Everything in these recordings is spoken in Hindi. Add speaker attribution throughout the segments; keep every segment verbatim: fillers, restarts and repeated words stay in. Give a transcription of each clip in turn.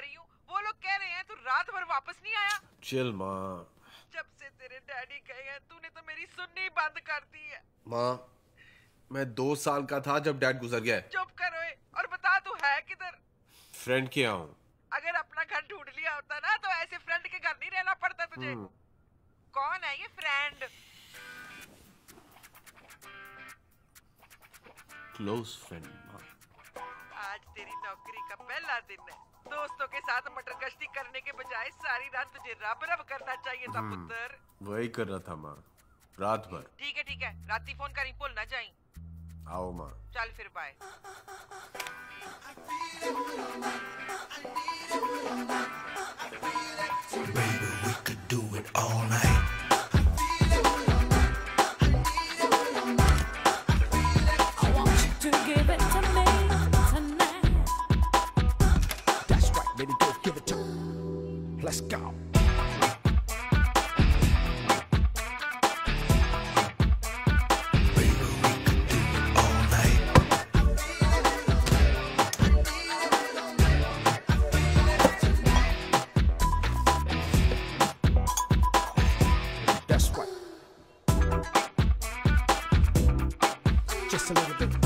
Speaker 1: रही हूँ, वो लोग कह रहे हैं तू रात भर वापस नहीं आया।
Speaker 2: चिल माँ।
Speaker 1: जब से तेरे डैडी गए हैं तूने तो मेरी सुननी बंद कर दी है।
Speaker 2: माँ, मैं दो साल का था जब डैड गुजर गया।
Speaker 1: चुप कर ओए और बता तू है किधर?
Speaker 2: फ्रेंड के यहाँ हूँ।
Speaker 1: अगर अपना घर ढूंढ लिया होता ना तो ऐसे फ्रेंड के घर नहीं रहना पड़ता तुझे। कौन है ये फ्रेंड?
Speaker 2: क्लोज फ्रेंड माँ।
Speaker 1: आज तेरी नौकरी का पहला दिन है। दोस्तों के साथ मटर गश्ती करने के बजाय सारी रात तुझे रब रब करना चाहिए था पुत्र।
Speaker 2: वही कर रहा था माँ, रात भर।
Speaker 1: ठीक है ठीक है, राती फोन करी, भूल ना जाई।
Speaker 2: आओ माँ।
Speaker 1: चल फिर bye.
Speaker 3: Baby, we could do it all night.
Speaker 4: I want you to give it to me tonight.
Speaker 3: That's right, baby, go give it to me. Let's go. Just a little bit.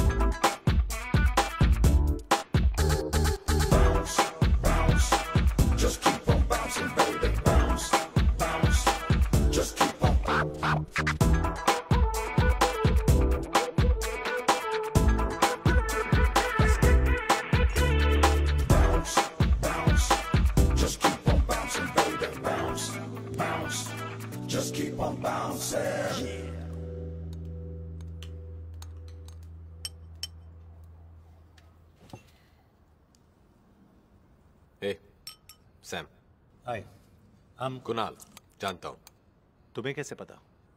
Speaker 3: Bounce, bounce, just keep on bouncing, baby. Bounce, bounce, just keep on. Bounce, bounce, just keep on bouncing, baby. Bounce, bounce, just keep on bouncing. Yeah.
Speaker 2: Hey, Sam.
Speaker 5: Hi, हम
Speaker 2: कुणाल, जानता हूँ।
Speaker 5: तुम्हें कैसे पता?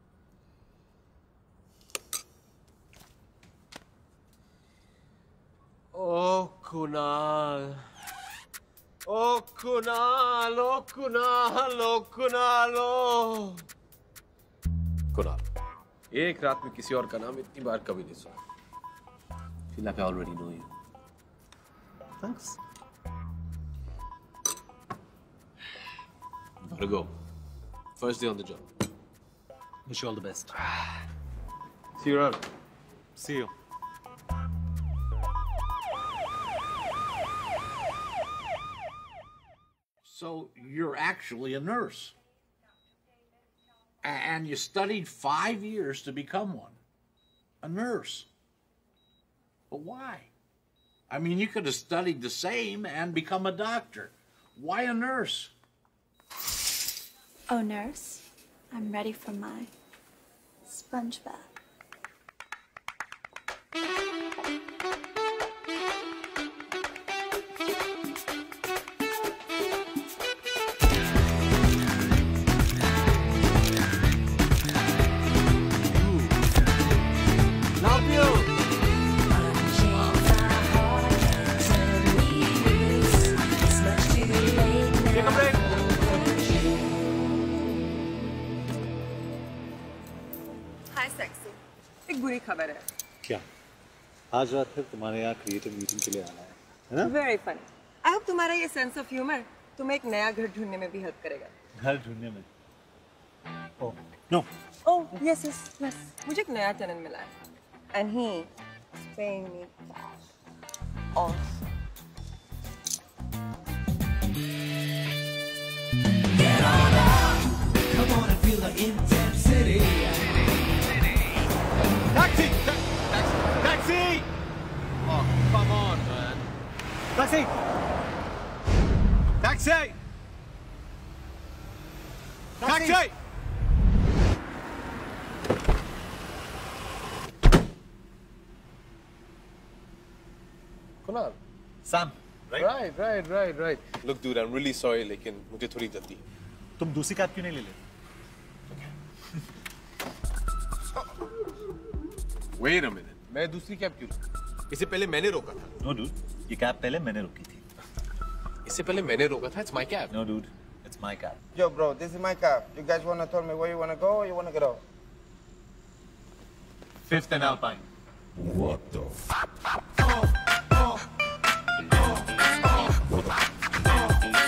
Speaker 2: ओ कुणाल, ओ कुणाल, ओ कुणाल, ओ कुणाल, ओ कुणाल, एक रात में किसी और का नाम इतनी बार कभी नहीं सुना। Feel like I already know you.
Speaker 5: Thanks.
Speaker 2: Gotta go. First day on the job.
Speaker 5: Wish you all the best.
Speaker 2: See you around.
Speaker 5: See you.
Speaker 6: So you're actually a nurse. And you studied five years to become one. A nurse. But why? I mean, you could have studied the same and become a doctor. Why a nurse?
Speaker 7: Oh, nurse, I'm ready for my sponge bath.
Speaker 2: Love you. Take a break.
Speaker 1: Hi sexy, एक बुरी खबर है।
Speaker 5: क्या? आज रात फिर तुम्हारे यहाँ क्रिएटिव मीटिंग के लिए आना है, है ना?
Speaker 1: Very funny. आई होप तुम्हारा ये सेंस ऑफ ह्यूमर तुम्हें एक नया घर ढूंढने में भी हेल्प करेगा।
Speaker 5: घर ढूंढने में? Oh, no.
Speaker 1: Oh, yes yes yes. मुझे एक नया टेनेंट मिला है and he is paying me cash also.
Speaker 3: Get on up, come on and feel the intensity.
Speaker 2: Taxi! Taxi! Taxi! Oh, come on, man.
Speaker 5: Taxi!
Speaker 2: Taxi! Taxi! Kunal.
Speaker 5: Sam, right?
Speaker 2: Right, right, right, right. Look, dude, I'm really sorry, लेकिन मुझे थोड़ी जल्दी है.
Speaker 5: तुम दूसरी कैब क्यों नहीं ले लेते?
Speaker 2: Wait a minute. मैं दूसरी कैब क्यों लूँ? इससे पहले मैंने रोका था.
Speaker 5: No, dude. ये कैब पहले मैंने रोकी थी.
Speaker 2: इससे पहले मैंने रोका था. It's my cab.
Speaker 5: No, dude. It's my cab.
Speaker 8: Yo, bro, this is my cab. You guys wanna tell me where you wanna go or you wanna get off?
Speaker 5: Fifth and Alpine.
Speaker 3: What the f?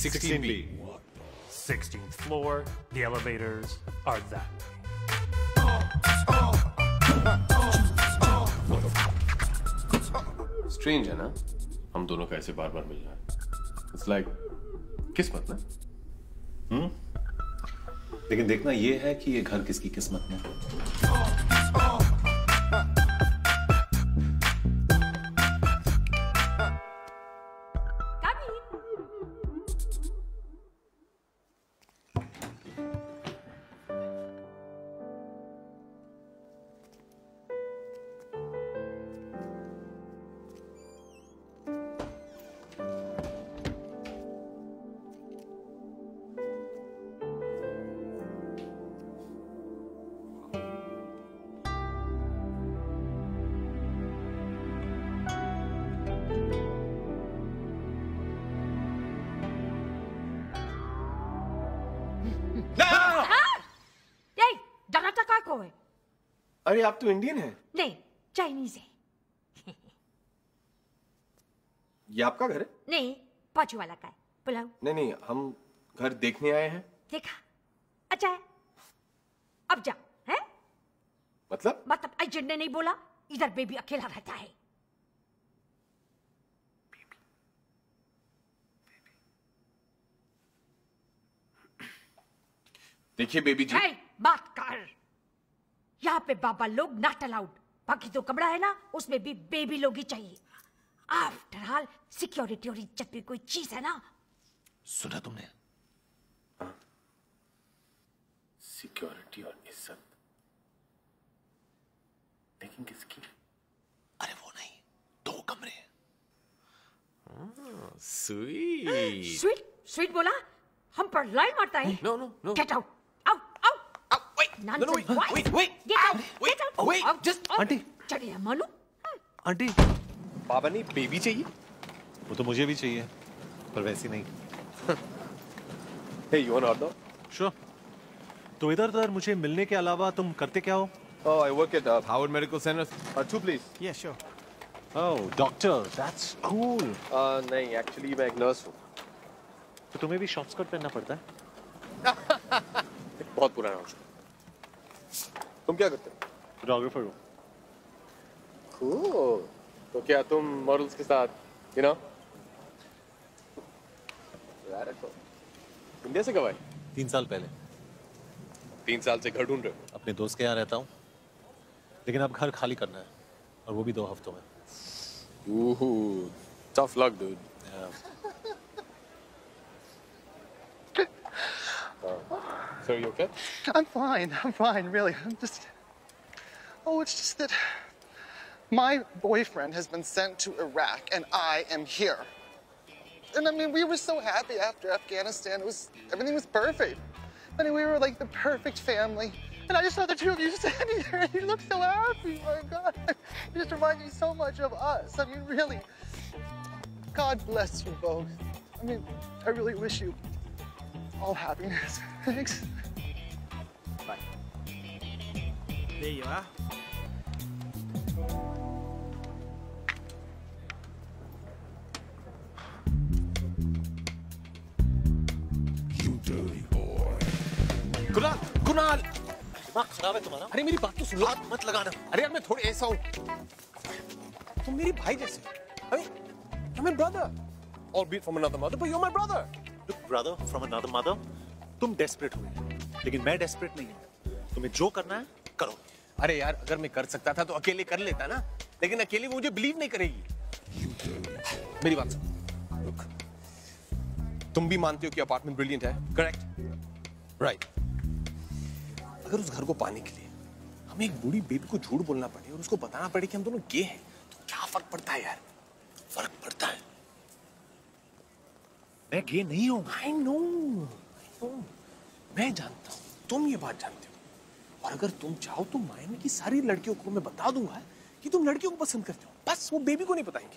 Speaker 2: sixteen B.
Speaker 9: sixteenth floor. The elevators are that way.
Speaker 2: Strange है ना? हम दोनों का ऐसे बार-बार मिलना है. It's like किस्मत ना?
Speaker 5: हम्म? लेकिन देखना ये है कि ये घर किसकी किस्मत में है.
Speaker 2: अरे आप तो इंडियन हैं?
Speaker 10: नहीं, चाइनीज है.
Speaker 2: ये आपका घर है?
Speaker 10: नहीं, पाछू वाला का है. बुलाओ.
Speaker 2: नहीं नहीं, हम घर देखने आए हैं.
Speaker 10: देखा? अच्छा है. अब जा. हैं?
Speaker 2: मतलब?
Speaker 10: मतलब एजेंट ने नहीं बोला इधर बेबी अकेला रहता है.
Speaker 2: देखिए बेबी जी.
Speaker 10: hey, बात कर. यहाँ पे बाबा लोग नॉट अलाउड. बाकी तो कमरा है ना, उसमें भी बेबी लोग ही चाहिए. आफ्टर ऑल सिक्योरिटी और इज्जत भी कोई चीज है ना.
Speaker 2: सुना तुमने? सिक्योरिटी और इज्जत. लेकिन किसकी? अरे वो नहीं, दो कमरे. स्वीट.
Speaker 10: स्वीट स्वीट बोला? हम पर लाइन मारता है.
Speaker 2: No no no.
Speaker 10: Get out.
Speaker 2: No, no, wait, wait, wait.
Speaker 10: Get out,
Speaker 2: wait,
Speaker 10: get out.
Speaker 2: wait,
Speaker 10: out.
Speaker 2: just.
Speaker 5: Aunty.
Speaker 10: चलिए मालूम.
Speaker 5: आंटी.
Speaker 2: बाबा नहीं, बेबी चाहिए.
Speaker 5: वो तो मुझे भी चाहिए, पर वैसी नहीं.
Speaker 2: Hey, you want order?
Speaker 5: Sure. तो इधर उधर मुझे मिलने के अलावा तुम करते क्या हो?
Speaker 2: Oh, I work at uh, Howard Medical Center. Uh, two, please.
Speaker 9: Yeah, sure.
Speaker 5: Oh, doctor, that's cool.
Speaker 2: Uh, नहीं, actually मैं एक nurse हूँ.
Speaker 5: तो तुम्हें भी शॉर्ट स्कर्ट पहनना पड़ता है?
Speaker 2: बहुत पुराना हो. तुम क्या करते हो?
Speaker 5: फोटोग्राफर हूँ.
Speaker 2: Cool. तो क्या तुम मॉडल्स के साथ, you know? इंडिया से कब आए?
Speaker 5: तीन साल पहले.
Speaker 2: तीन साल से घर ढूंढ रहे हो?
Speaker 5: अपने दोस्त के यहाँ रहता हूँ, लेकिन अब घर खाली करना है, और वो भी दो हफ्तों में.
Speaker 2: Ooh, tough luck, dude.
Speaker 5: Yeah.
Speaker 2: Uh, so you okay?
Speaker 11: I'm fine. I'm fine, really. I'm just. Oh, it's just that my boyfriend has been sent to Iraq, and I am here. And I mean, we were so happy after Afghanistan. It was everything was perfect. I mean, we were like the perfect family. And I just saw the two of you standing there, and you look so happy. My God, it just reminds me so much of us. I mean, really. God bless you both. I mean, I really wish you all happiness. Thanks.
Speaker 9: Bye. There you are.
Speaker 3: You dirty boy.
Speaker 2: Kunal, Kunal.
Speaker 5: दिमाग खराब है तुम्हारा?
Speaker 2: अरे मेरी बात तो सुन लो.
Speaker 5: हाथ मत लगाना.
Speaker 2: अरे यार मैं थोड़ी ऐसा हूँ. तुम मेरे भाई जैसे. अरे, you're my brother. Albeit from another mother, but you're my brother.
Speaker 5: Look, brother from another mother. तुम desperate हुए, लेकिन मैं desperate नहीं हूँ. तुम्हें जो करना है, करो.
Speaker 2: अरे यार, अगर मैं कर सकता था तो अकेले कर लेता ना. लेकिन अकेले वो मुझे बिलीव नहीं करेगी. मेरी बात सुन. Look, तुम भी मानते हो कि अपार्टमेंट ब्रिलियंट है, करेक्ट? राइट. अगर उस घर को पाने के लिए हमें एक बूढ़ी बेबी को झूठ बोलना पड़े और उसको बताना पड़े कि हम दोनों गे हैं, तो क्या फर्क पड़ता है यार? फर्क पड़ता है.
Speaker 5: मैं गे नहीं हूँ.
Speaker 2: I know, I know. मैं जानता हूँ, तुम ये बात जानते हो. और अगर तुम चाहो तो मायने की सारी लड़कियों को मैं बता दूंगा कि तुम लड़कियों को पसंद करते हो. बस वो बेबी को नहीं बताएंगे.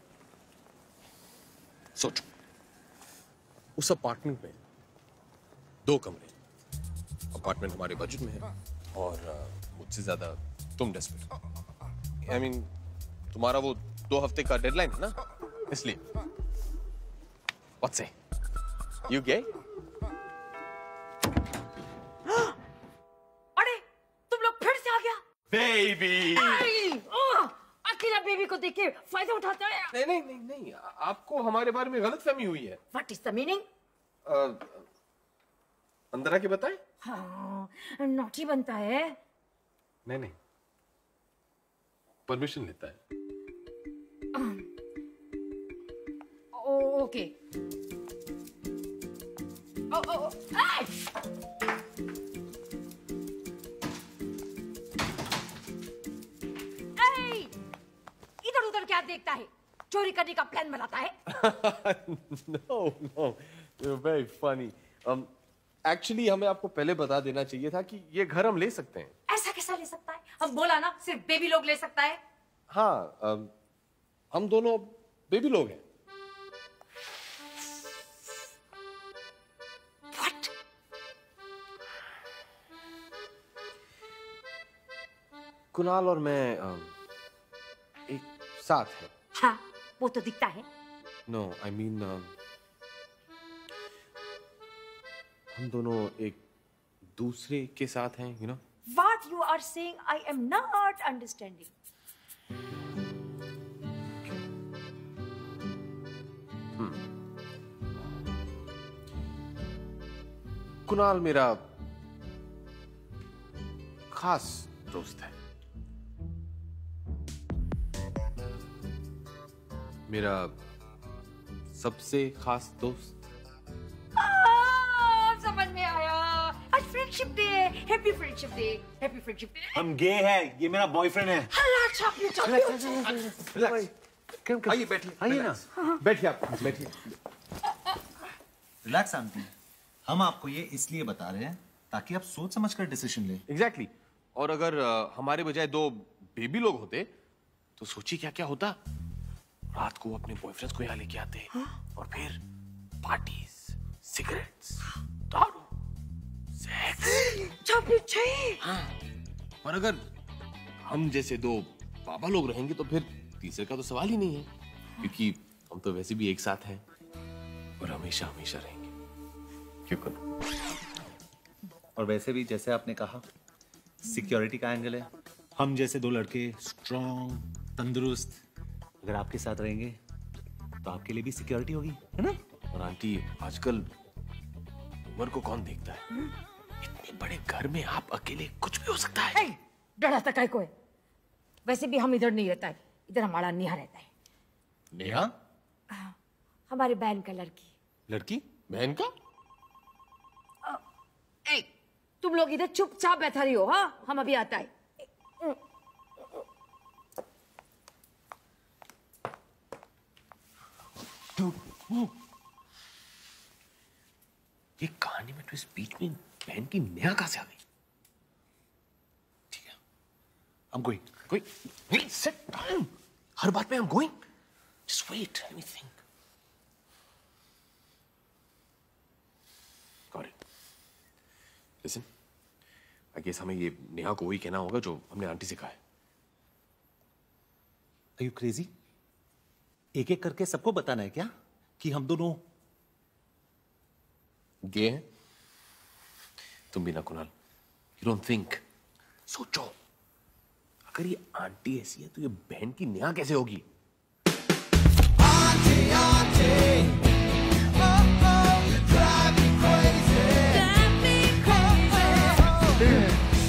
Speaker 2: सोचो, उस अपार्टमेंट में दो कमरे. अपार्टमेंट हमारे बजट में है और मुझसे ज्यादा तुम डेस्परेट. आई मीन, तुम्हारा वो दो हफ्ते का डेडलाइन है ना, इसलिए. What say? You gay?
Speaker 10: अरे तुम लोग फिर से आ गया?
Speaker 2: Baby!
Speaker 10: अकेला बेबी को देख के फायदा उठाता है।
Speaker 2: नहीं नहीं नहीं नहीं, आपको हमारे बारे में गलतफहमी हुई है।
Speaker 10: What is the meaning?
Speaker 2: अंदर आके बताएं?
Speaker 10: हाँ, नॉटी बनता है।
Speaker 2: नहीं नहीं, परमिशन लेता है।
Speaker 10: ओके। ओ ओ इधर उधर क्या देखता है? चोरी करने का प्लान बनाता है?
Speaker 2: No no, you're very funny. Um, actually हमें आपको पहले बता देना चाहिए था कि ये घर हम ले सकते हैं।
Speaker 10: ऐसा कैसा ले सकता है? हम बोला ना सिर्फ बेबी लोग ले सकता है।
Speaker 2: हाँ, um, हम दोनों बेबी लोग हैं।
Speaker 10: What?
Speaker 2: कुणाल और मैं um, एक साथ हैं।
Speaker 10: हाँ, वो तो दिखता है।
Speaker 2: No, I mean um, हम दोनों एक दूसरे के साथ हैं, you know?
Speaker 10: What you are saying, I am not understanding.
Speaker 2: Hmm. Kunal मेरा खास दोस्त है। मेरा सबसे खास दोस्त।
Speaker 10: समझ में आया। आज फ्रेंडशिप डे है। Happy friendship day. Happy friendship day.
Speaker 5: हम गे हैं, ये मेरा बॉयफ्रेंड है।
Speaker 10: हल्ला चॉकलेट चॉकलेट।
Speaker 2: आइए बैठिए, आइए ना, बैठिए आप, बैठिए।
Speaker 5: रिलैक्स आंटी, हम आपको ये इसलिए बता रहे हैं ताकि आप सोच समझ कर डिसीजन लें।
Speaker 2: Exactly exactly. और अगर uh, हमारे बजाय दो बेबी लोग होते तो सोचिए क्या क्या होता। रात को अपने बॉयफ्रेंड्स को यहाँ लेके आते, हाँ? और फिर पार्टीज, सिगरेट्स, दारू, सेक्स,
Speaker 10: चॉकलेट चाहिए।
Speaker 2: हाँ। और अगर हम जैसे दो बाबा लोग रहेंगे तो फिर तीसरे का तो सवाल ही नहीं है, क्योंकि हम तो वैसे भी एक साथ हैं और हमेशा हमेशा रहेंगे। क्यों करो?
Speaker 5: और वैसे भी जैसे आपने कहा, सिक्योरिटी का एंगल है। हम जैसे दो लड़के स्ट्रॉन्ग, तंदुरुस्त अगर आपके साथ रहेंगे तो आपके लिए भी सिक्योरिटी होगी, है ना?
Speaker 2: और आंटी, आजकल उम्र को कौन देखता है? इतने बड़े घर में आप अकेले कुछ भी हो सकता है।
Speaker 10: डरा तक को है। वैसे भी हम इधर नहीं रहता है, इधर हमारा नेहा रहता है।
Speaker 2: नेहा?
Speaker 10: हमारे बहन का लड़की।
Speaker 2: लड़की? बहन का?
Speaker 10: ए, तुम लोग इधर चुपचाप बैठा रही हो, हाँ? हम अभी आता है।
Speaker 2: ये कहानी में ट्विस्ट बीच में बहन की नेहा कहां से आ गई? ठीक है, I'm going. Going? Wait, sit down. हर बात में I'm going. Just wait, let me think. Got it. Listen, I guess हमें ये नेहा को वही कहना होगा जो हमने आंटी से कहा है।
Speaker 5: Are you crazy? एक एक करके सबको बताना है क्या कि हम दोनों
Speaker 2: गे हैं? तुम भी ना कुणाल, you don't think. सोचो, अगर ये आंटी ऐसी है तो ये बहन की नेहा कैसे होगी? Aunty, aunty, oh, oh, you drive me crazy. Drive me crazy.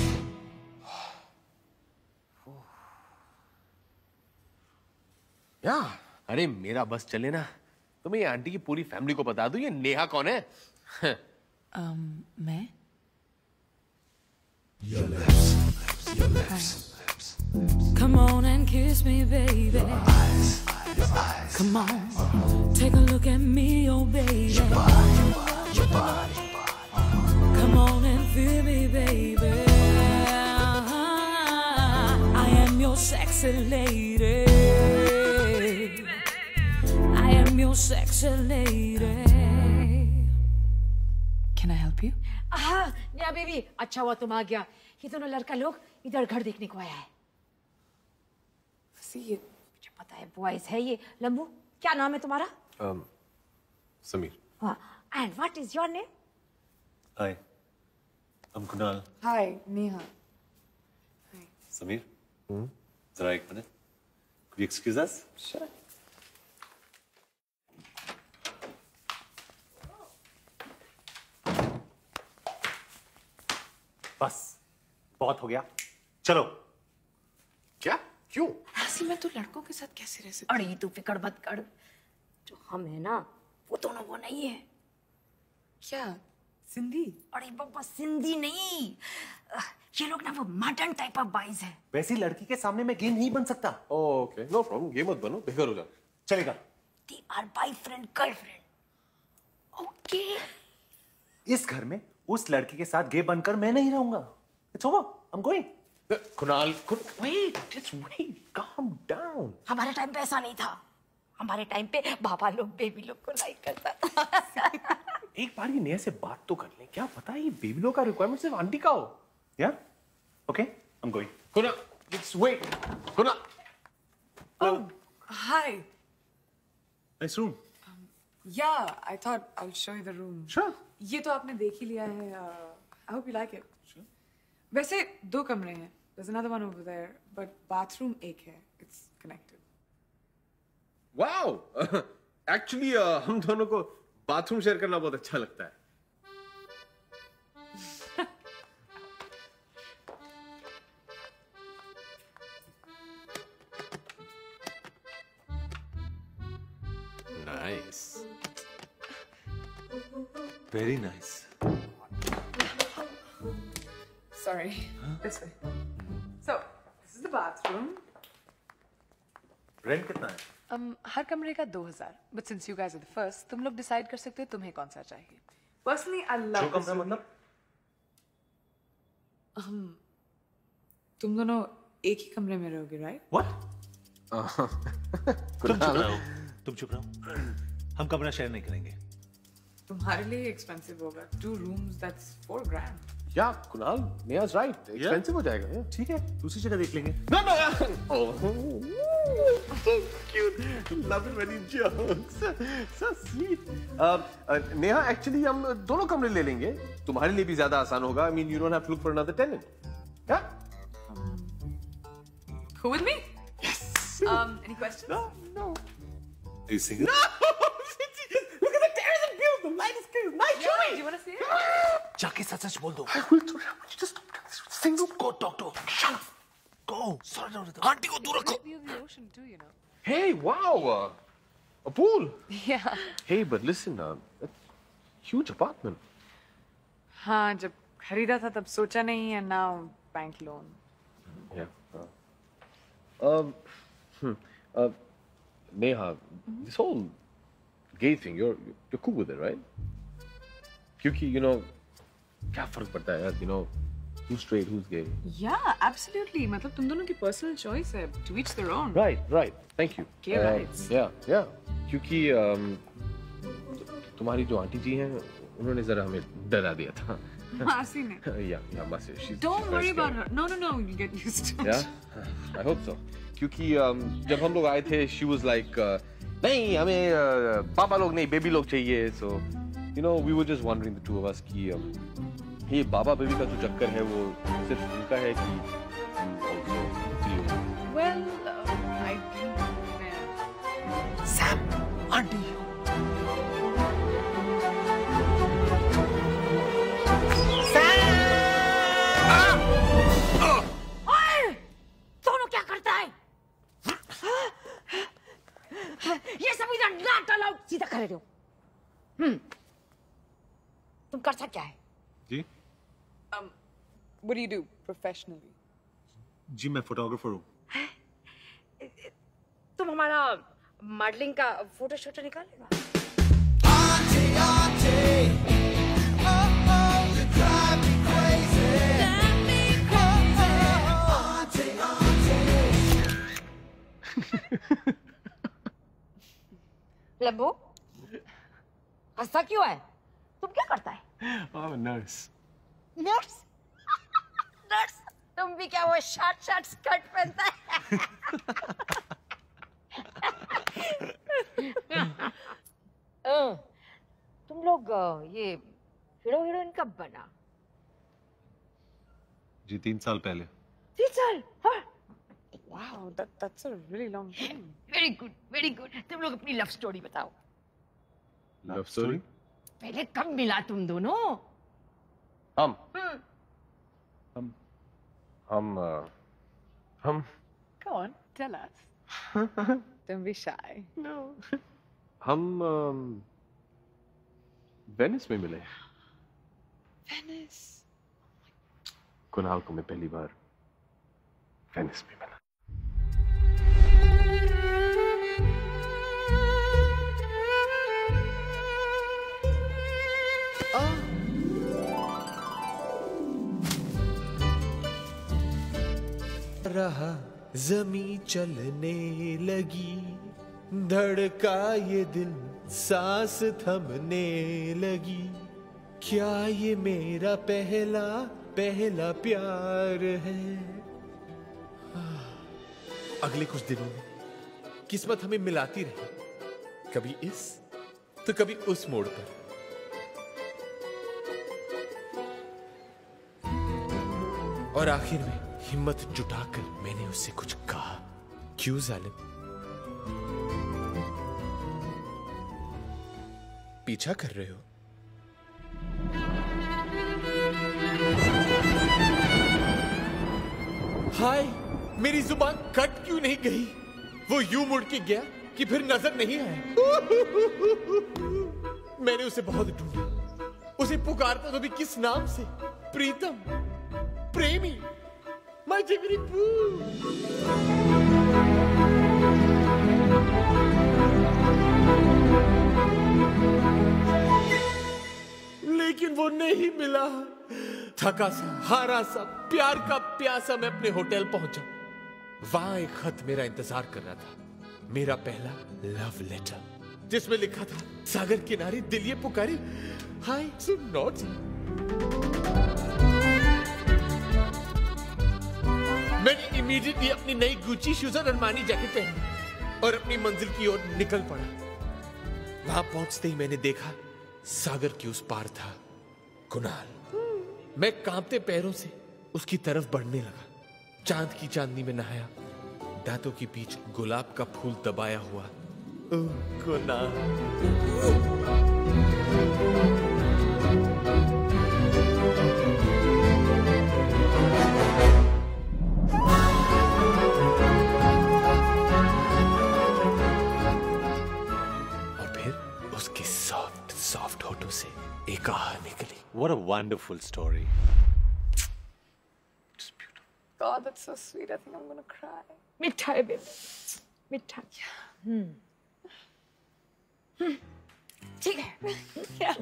Speaker 2: या, अरे मेरा बस चले ना, तो मैं ये आंटी की पूरी फैमिली को बता दूं ये नेहा कौन है?
Speaker 4: um, मैं?
Speaker 3: Your lips, lips, your lips, lips, lips.
Speaker 4: Come on and kiss me, baby.
Speaker 3: Your eyes, your eyes.
Speaker 4: Come on, take a look at me, oh baby.
Speaker 3: Your body, your body, your body.
Speaker 4: Come on and feel me, baby. I am your sexy lady. I am your sexy lady. Can I help you?
Speaker 10: हाँ, नेहा बेबी, अच्छा हुआ तुम आ गया। ये दोनों लड़का लोग इधर घर देखने को आया है। सी, मुझे पता है बॉयज है ये। लंबू, क्या नाम है तुम्हारा?
Speaker 2: um, समीर।
Speaker 10: हाँ, And what is your name?
Speaker 5: Hi, I'm Kunal.
Speaker 12: Hi, Neha.
Speaker 5: Samir, जरा एक minute. Could you excuse us?
Speaker 12: Sure.
Speaker 5: बस बहुत हो गया. चलो.
Speaker 2: क्या? क्यों?
Speaker 12: ऐसे मैं तो लड़कों के साथ कैसे रह सकती?
Speaker 10: अरे तू फिक्र मत कर. जो हम है ना, वो दोनों वो नहीं है.
Speaker 12: क्या? सिंधी?
Speaker 10: अरे बाबा सिंधी नहीं. ये लोग ना वो मॉडर्न टाइप ऑफ बॉयज है.
Speaker 5: वैसी लड़की के सामने मैं गे नहीं बन सकता.
Speaker 2: Okay, no problem. गे मत बनो, बेघर हो जाओ.
Speaker 5: चलेगा.
Speaker 10: They are boyfriend girlfriend.
Speaker 12: Okay.
Speaker 5: इस घर में उस लड़की के साथ गे बनकर मैं नहीं रहूंगा. It's over. I'm going.
Speaker 2: Kunal, wait, just wait. Calm down.
Speaker 10: हमारे टाइम पे ऐसा नहीं था. हमारे टाइम पे बाबा लोग बेबी लोग को लाइक करता.
Speaker 2: एक बार ये नेहा से बात तो कर ले. क्या पता है ये बेबी लोग का रिक्वायरमेंट सिर्फ आंटी का हो.
Speaker 5: Yeah? Okay. I'm going.
Speaker 2: Kunal, just wait. Kunal.
Speaker 12: Oh, hi.
Speaker 5: Nice room.
Speaker 12: Um, yeah, I thought I'll show you the room.
Speaker 2: Sure.
Speaker 12: ये तो आपने देख ही लिया है. Uh, I hope you like it. Sure. वैसे दो कमरे हैं. There's another one over there, but bathroom एक है. It's connected.
Speaker 2: Wow. Actually, uh, हम दोनों को बाथरूम शेयर करना बहुत अच्छा लगता है. Nice.
Speaker 5: Very nice.
Speaker 12: Sorry. Huh? This way. So, this is the bathroom.
Speaker 5: Rent कितना है?
Speaker 12: Um, हर कमरे का दो हजार. But since you guys are the first, तुम लोग decide कर सकते हो तुम्हें कौन सा चाहिए. Personally, I love.
Speaker 5: दो कमरा मतलब?
Speaker 12: Um, तुम दोनों एक ही कमरे में रहोगे, right?
Speaker 5: What? तुम चुप रहो. तुम चुप रहो. हम कमरा शेयर नहीं करेंगे.
Speaker 12: तुम्हारे लिए एक्सपेंसिव होगा. Two rooms, that's four grand.
Speaker 2: Yeah, Kunal, Neha's right. Expensive हो जाएगा. Yeah.
Speaker 5: ठीक है, दूसरी जगह देख लेंगे.
Speaker 2: No, no, yeah. Oh, so cute. Love it when he jokes. So sweet. Uh, uh, Neha, actually हम दोनों कमरे ले लेंगे. तुम्हारे लिए भी ज़्यादा आसान होगा. I mean, you don't have to look for another tenant. Yeah?
Speaker 12: Um, who with me?
Speaker 2: Yes.
Speaker 12: Um, any questions?
Speaker 2: No, no.
Speaker 5: Are you single?
Speaker 2: No! Look at the terrace view. The light is clear. Nice
Speaker 12: Yeah,
Speaker 2: showing.
Speaker 12: do you want to see it?
Speaker 5: जाके सच सच बोल दो.
Speaker 2: I will do it. Just single.
Speaker 5: Go talk to her. Shut up. Go. Sort it out. Auntie को दूर रखो.
Speaker 12: View of the ocean too, you know.
Speaker 2: Hey, wow. Uh, a pool.
Speaker 12: Yeah.
Speaker 2: Hey, but listen, uh, that's huge apartment.
Speaker 12: हाँ, जब खरीदा था तब सोचा नहीं and now bank loan.
Speaker 2: Yeah. Uh, um, hmm. Uh, Neha, mm-hmm. this whole gay thing, you're you're cool with it, right? क्योंकि you know क्या फर्क पड़ता है यार, you know who's straight, who's gay.
Speaker 12: Yeah, absolutely. मतलब तुम दोनों की personal choice है. To each their own.
Speaker 2: Right, right. Thank you.
Speaker 12: Gay
Speaker 2: uh,
Speaker 12: rights.
Speaker 2: Yeah, yeah. क्योंकि um, तुम्हारी जो आंटी जी हैं, उन्होंने जरा हमें डरा दिया था.
Speaker 12: मासी ने.
Speaker 2: Yeah, yeah, मासी. She's.
Speaker 12: Don't
Speaker 2: she's
Speaker 12: worry
Speaker 2: very
Speaker 12: about
Speaker 2: scared.
Speaker 12: her. No, no, no. You get used to it.
Speaker 2: Yeah, I hope so. क्योंकि um, जब हम लोग आए थे, she was like, uh, नहीं हमें uh, पापा लोग नहीं, बेबी लोग चाहिए. So, you know, we were just wondering the two of us कि um, ये बाबा बेबी का जो चक्कर है वो सिर्फ उनका है कि also to you.
Speaker 12: Well, uh, I think.
Speaker 5: Sam, auntie.
Speaker 10: दोनों क्या करता है? ये सब इधर नॉट अलाउड. सीधा खड़े रहो. हम्म. तुम करता क्या है?
Speaker 5: जी?
Speaker 12: Um, what do you do professionally?
Speaker 5: जी मैं फोटोग्राफर हूँ.
Speaker 10: तुम हमारा मॉडलिंग का फोटो शूट निकालेगा?
Speaker 3: Auntie, auntie, oh oh, you drive me crazy. Drive me crazy. Auntie, auntie.
Speaker 10: लंबू, हंसता क्यों है? तुम क्या करता है?
Speaker 2: I'm a nurse.
Speaker 10: Nurse? Nurse? तुम भी क्या वो शॉर्ट शॉर्ट स्कर्ट पहनता है? तुम लोग अ, ये हीरो हीरोइन कब बना?
Speaker 5: जी तीन साल पहले।
Speaker 10: तीन साल? हाँ।
Speaker 12: Wow, that that's a really long time.
Speaker 10: Very good, very good. तुम लोग अपनी लव स्टोरी बताओ।
Speaker 2: Love story?
Speaker 10: पहले कब मिला तुम दोनों?
Speaker 2: हम
Speaker 10: हम्म।
Speaker 2: हम हम अ, हम
Speaker 12: Go on, tell us. Don't be shy.
Speaker 2: No. हम वेनिस में मिले।
Speaker 12: Venice.
Speaker 2: कुणाल को मैं पहली बार वेनिस में मिला।
Speaker 13: रहा जमी चलने लगी, धड़का ये दिल सांस थमने लगी, क्या ये मेरा पहला पहला प्यार है। अगले कुछ दिनों में किस्मत हमें मिलाती रही, कभी इस तो कभी उस मोड़ पर। और आखिर में हिम्मत जुटाकर मैंने उससे कुछ कहा। क्यों जालिम? पीछा कर रहे हो? हाय, मेरी जुबान कट क्यों नहीं गई? वो यूं मुड़ के गया कि फिर नजर नहीं आया। मैंने उसे बहुत ढूंढा, उसे पुकारता तो भी किस नाम से? प्रीतम, प्रेमी, माय जिगरी पू। लेकिन वो नहीं मिला। थका सा, हारा सा, प्यार का प्यासा मैं अपने होटल पहुंचा। वहां एक खत मेरा इंतजार कर रहा था, मेरा पहला लव लेटर, जिसमें लिखा था, सागर किनारे दिल ये पुकारी, हाय सो नॉट। मैंने इमीडिएटली अपनी नई गुची शूज और अरमानी जैकेट पहनी और अपनी मंजिल की ओर निकल पड़ा। वहां पहुंचते ही मैंने देखा, सागर के उस पार था कुणाल। मैं कांपते पैरों से उसकी तरफ बढ़ने लगा। चांद की चांदनी में नहाया, दांतों के बीच गुलाब का फूल दबाया हुआ। ओ कुणाल, और फिर उसके सॉफ्ट सॉफ्ट होठों से एक आह निकली।
Speaker 5: What a wonderful story.
Speaker 12: God, that's so sweet. I think I'm gonna cry.
Speaker 10: मिठा है बेबी, मिठा। हम्म, हम्म, ठीक है।
Speaker 12: Yeah.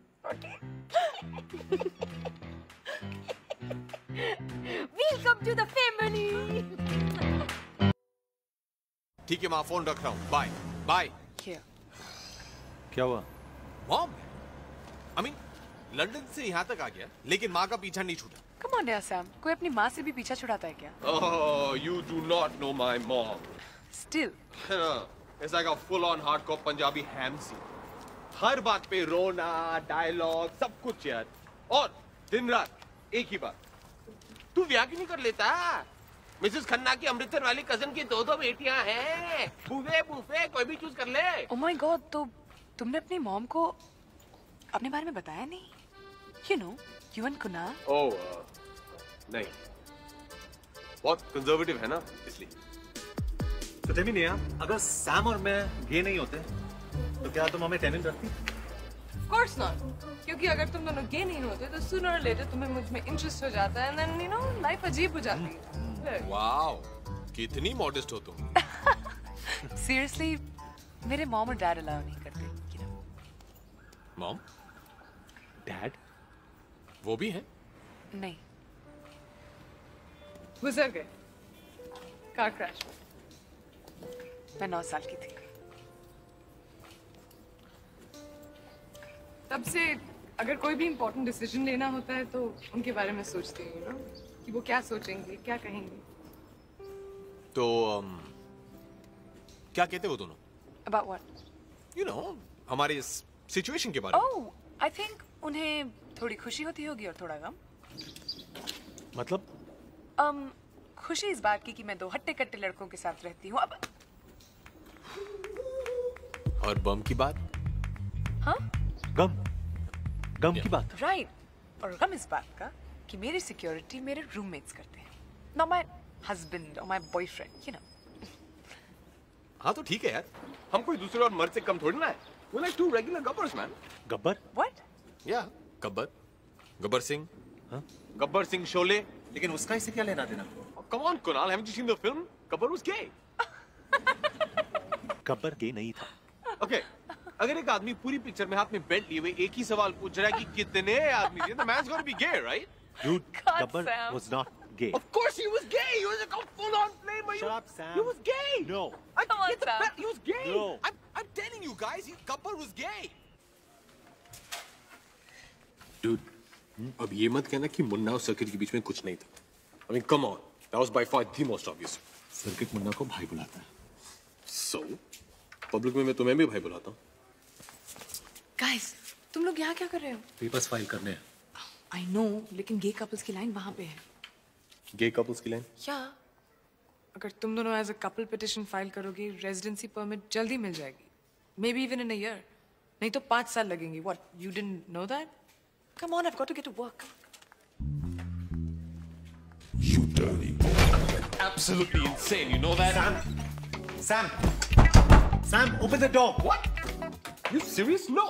Speaker 10: Welcome to the family.
Speaker 2: ठीक है, मैं फोन रख रहा हूँ। Bye bye.
Speaker 12: Here.
Speaker 5: क्या हुआ?
Speaker 2: मॉम, आई मीन लंदन से यहाँ तक आ गया, लेकिन माँ का पीछा नहीं छूटा।
Speaker 12: Come on, dear Sam. कोई अपनी माँ से भी पीछा छुड़ाता है क्या?
Speaker 2: Oh, you do not know my mom.
Speaker 12: Still.
Speaker 2: It's like a full-on hardcore Punjabi हैमसी। हर बात पे रोना, डायलॉग, सब कुछ यार। और दिन रात एक ही बात। तू ब्याह क्यों नहीं कर लेता? मिसेस खन्ना की अमृतसर वाली कजन की दो दो बेटियां हैं। बूफे बूफे कोई भी चूज कर ले।
Speaker 12: Oh my God, तो तुमने अपनी मॉम को अपने बारे में बताया नहीं? You know, you and Kunal.
Speaker 2: Oh, uh, नहीं। बहुत कंजर्वेटिव है ना, इसलिए।
Speaker 5: तो टेमी नहीं, अगर सैम और मैं गे नहीं होते तो क्या तुम हमें टेनिन रखती?
Speaker 12: Of course not. क्योंकि अगर तुम दोनों गे नहीं होते तो sooner or later तुम्हें मुझ में इंटरेस्ट हो जाता है, and then you know life अजीब हो जाती है।
Speaker 2: वाओ, कितनी मॉडेस्ट हो तुम।
Speaker 12: Seriously, मेरे मॉम और डैड अलाउ नहीं करते। You know.
Speaker 2: मॉम, डैड, वो भी हैं?
Speaker 12: नहीं। गुजर गए कार क्रैश में। मैं नौ साल की थी। तब से अगर कोई भी इम्पोर्टेंट डिसीजन लेना होता है तो उनके बारे में सोचती हूँ ना, कि वो क्या सोचेंगे, क्या कहेंगे।
Speaker 2: तो um, क्या कहते वो दोनों?
Speaker 12: About what?
Speaker 2: You know, हमारे इस सिचुएशन के बारे में।
Speaker 12: ओह, आई थिंक उन्हें थोड़ी खुशी होती होगी और थोड़ा गम।
Speaker 2: मतलब?
Speaker 12: um, खुशी इस बात की कि मैं दो हट्टे कट्टे लड़कों के साथ रहती हूँ अब।
Speaker 2: और बम की बात?
Speaker 12: हाँ?
Speaker 5: गम गम की बात?
Speaker 12: Right right. और गम इस बात का कि मेरी सिक्योरिटी मेरे रूममेट्स करते हैं, नॉट माय हस्बैंड और माय बॉयफ्रेंड, यू नो।
Speaker 2: हाँ तो ठीक है यार, हम कोई दूसरे और मर्द से कम थोड़ी ना है। We're like two regular gubbers, man.
Speaker 5: Gabbar?
Speaker 12: What?
Speaker 2: Yeah, Gabbar, Gabbar Singh.
Speaker 5: हाँ?
Speaker 2: गब्बर सिंह शोले।
Speaker 5: लेकिन उसका इससे क्या लेना देना?
Speaker 2: Come on, Kunal, haven't you seen the film? Gabbar was gay.
Speaker 5: Gabbar गे नहीं था।
Speaker 2: Okay, अगर एक आदमी पूरी पिक्चर में हाथ में बेल्ट लिए हुए एक ही सवाल पूछ रहा है कि कितने आदमी थे, the man's got to be gay, right?
Speaker 5: Dude,
Speaker 12: God,
Speaker 5: Gabbar
Speaker 12: Sam.
Speaker 5: was not gay.
Speaker 2: Of course he was gay. He was like a full-on flame.
Speaker 5: Shut up, Sam.
Speaker 2: He was gay.
Speaker 5: No.
Speaker 2: I
Speaker 12: Come on,
Speaker 2: get the
Speaker 12: Sam.
Speaker 2: fact he was gay.
Speaker 5: No.
Speaker 2: I'm, I'm telling you guys, he, Gabbar was gay. Dude, अब ये मत कहना कि मुन्ना और सर्किट के बीच में कुछ नहीं था. I mean, come on. That was by far the most obvious.
Speaker 5: Circuit Munna को भाई बुलाता है.
Speaker 2: So, पब्लिक में मैं तुम्हें भी भाई बुलाता हूँ.
Speaker 12: Guys, तुम लोग यहाँ क्या कर रहे हो?
Speaker 5: पेपर्स फाइल करने हैं.
Speaker 12: I know, लेकिन गे कपल्स की लाइन वहाँ पे है.
Speaker 2: Gay couples की लाइन?
Speaker 12: Yeah. अगर तुम दोनों as a couple petition file करोगे, रेजिडेंसी परमिट जल्दी मिल जाएगी. Maybe even in a year. नहीं तो पाँच साल लगेंगे. What? You didn't know that? Come on, I've got to get to work.
Speaker 3: You dirty boy.
Speaker 2: Absolutely insane. You know that?
Speaker 5: Sam. Sam. Sam, open the door.
Speaker 2: What? You serious? No.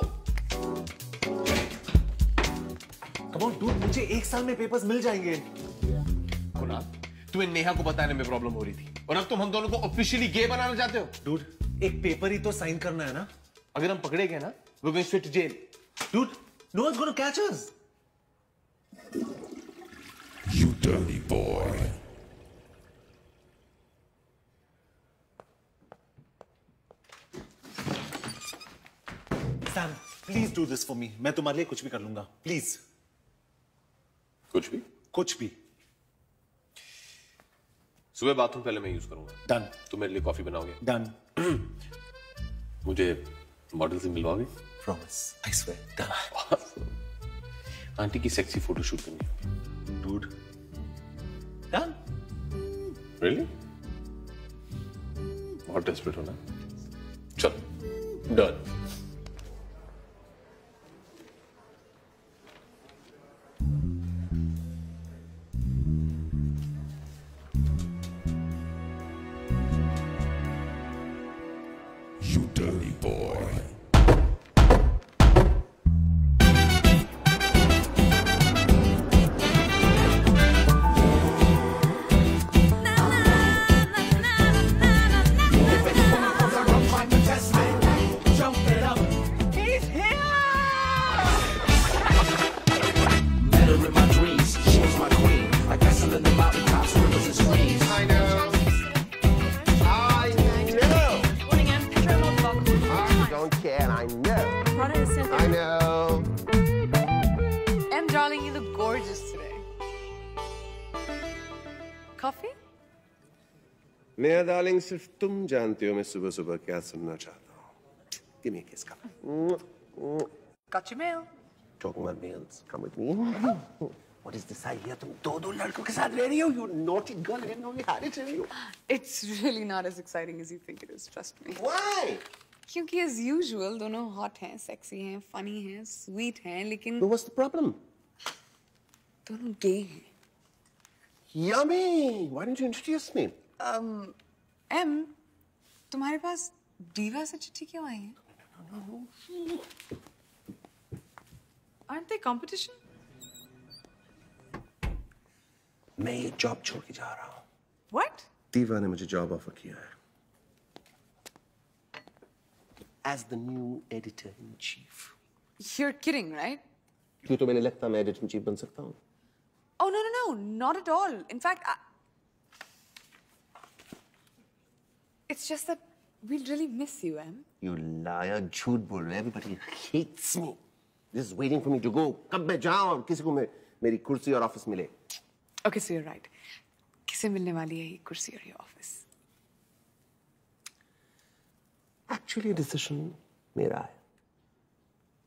Speaker 5: Come on, dude. मुझे एक साल में पेपर्स मिल जाएंगे.
Speaker 2: कुणाल, तुम्हें नेहा को बताने में प्रॉब्लम हो रही थी और अब तुम हम दोनों को ऑफिशियली गे बनाना चाहते हो?
Speaker 5: Dude, एक पेपर ही तो साइन करना है ना?
Speaker 2: अगर हम पकड़े गए ना, we're going straight to jail.
Speaker 5: Dude, no one's gonna catch us.
Speaker 3: You dirty boy.
Speaker 5: Sam, please do this for me. मैं तुम्हारे लिए कुछ भी कर लूंगा. Please.
Speaker 2: कुछ भी?
Speaker 5: कुछ भी.
Speaker 2: सुबह बाथरूम पहले मैं यूज करूंगा.
Speaker 5: Done.
Speaker 2: तुम मेरे लिए कॉफी बनाओगे?
Speaker 5: Done.
Speaker 2: मुझे मॉडल से मिलवाओगे?
Speaker 5: Promise. I swear. Done.
Speaker 2: Awesome. Auntie की सेक्सी फोटो शूट करनी है.
Speaker 5: Dude. Done.
Speaker 2: Really? बहुत डेस्परेट होना. चल. Done.
Speaker 3: You dirty boy.
Speaker 14: Neha darling, सिर्फ तुम जानती हो मैं सुबह सुबह क्या सुनना चाहता हूँ. Give me a kiss, come.
Speaker 12: Got your mail.
Speaker 14: Talking about meals, come with me. What is this I hear? तुम दो दो लड़कों के साथ रह रही हो? You naughty girl, I didn't know you had it in you.
Speaker 12: It's really not as exciting as you think it is. Trust me.
Speaker 14: Why?
Speaker 12: क्योंकि as usual दोनों hot हैं, sexy हैं, funny हैं, sweet हैं, लेकिन
Speaker 14: But what's the problem?
Speaker 12: दोनों gay हैं.
Speaker 14: Yummy! Why didn't you introduce me?
Speaker 12: Um, M, तुम्हारे पास डीवा से चिट्ठी क्यों आई है? Aren't they competition?
Speaker 14: मैं ये जॉब छोड़ के जा रहा हूँ.
Speaker 12: What?
Speaker 14: दीवा ने मुझे जॉब ऑफर किया है. As the new editor in chief.
Speaker 12: You're kidding, right?
Speaker 14: क्यों तो मैंने लगता मैं एडिटर इन चीफ बन सकता हूँ.
Speaker 12: Oh no no no, not at all. In fact, I... it's just that we'll really miss you, Em.
Speaker 14: You liar, झूठ बोल रहे. Everybody hates me. Just waiting for me to go. कब मैं जाऊँ और किसी को मेरी कुर्सी और ऑफिस मिले.
Speaker 12: Okay, so you're right. किसे मिलने वाली है ये कुर्सी और ये ऑफिस?
Speaker 14: Actually, decision मेरा है.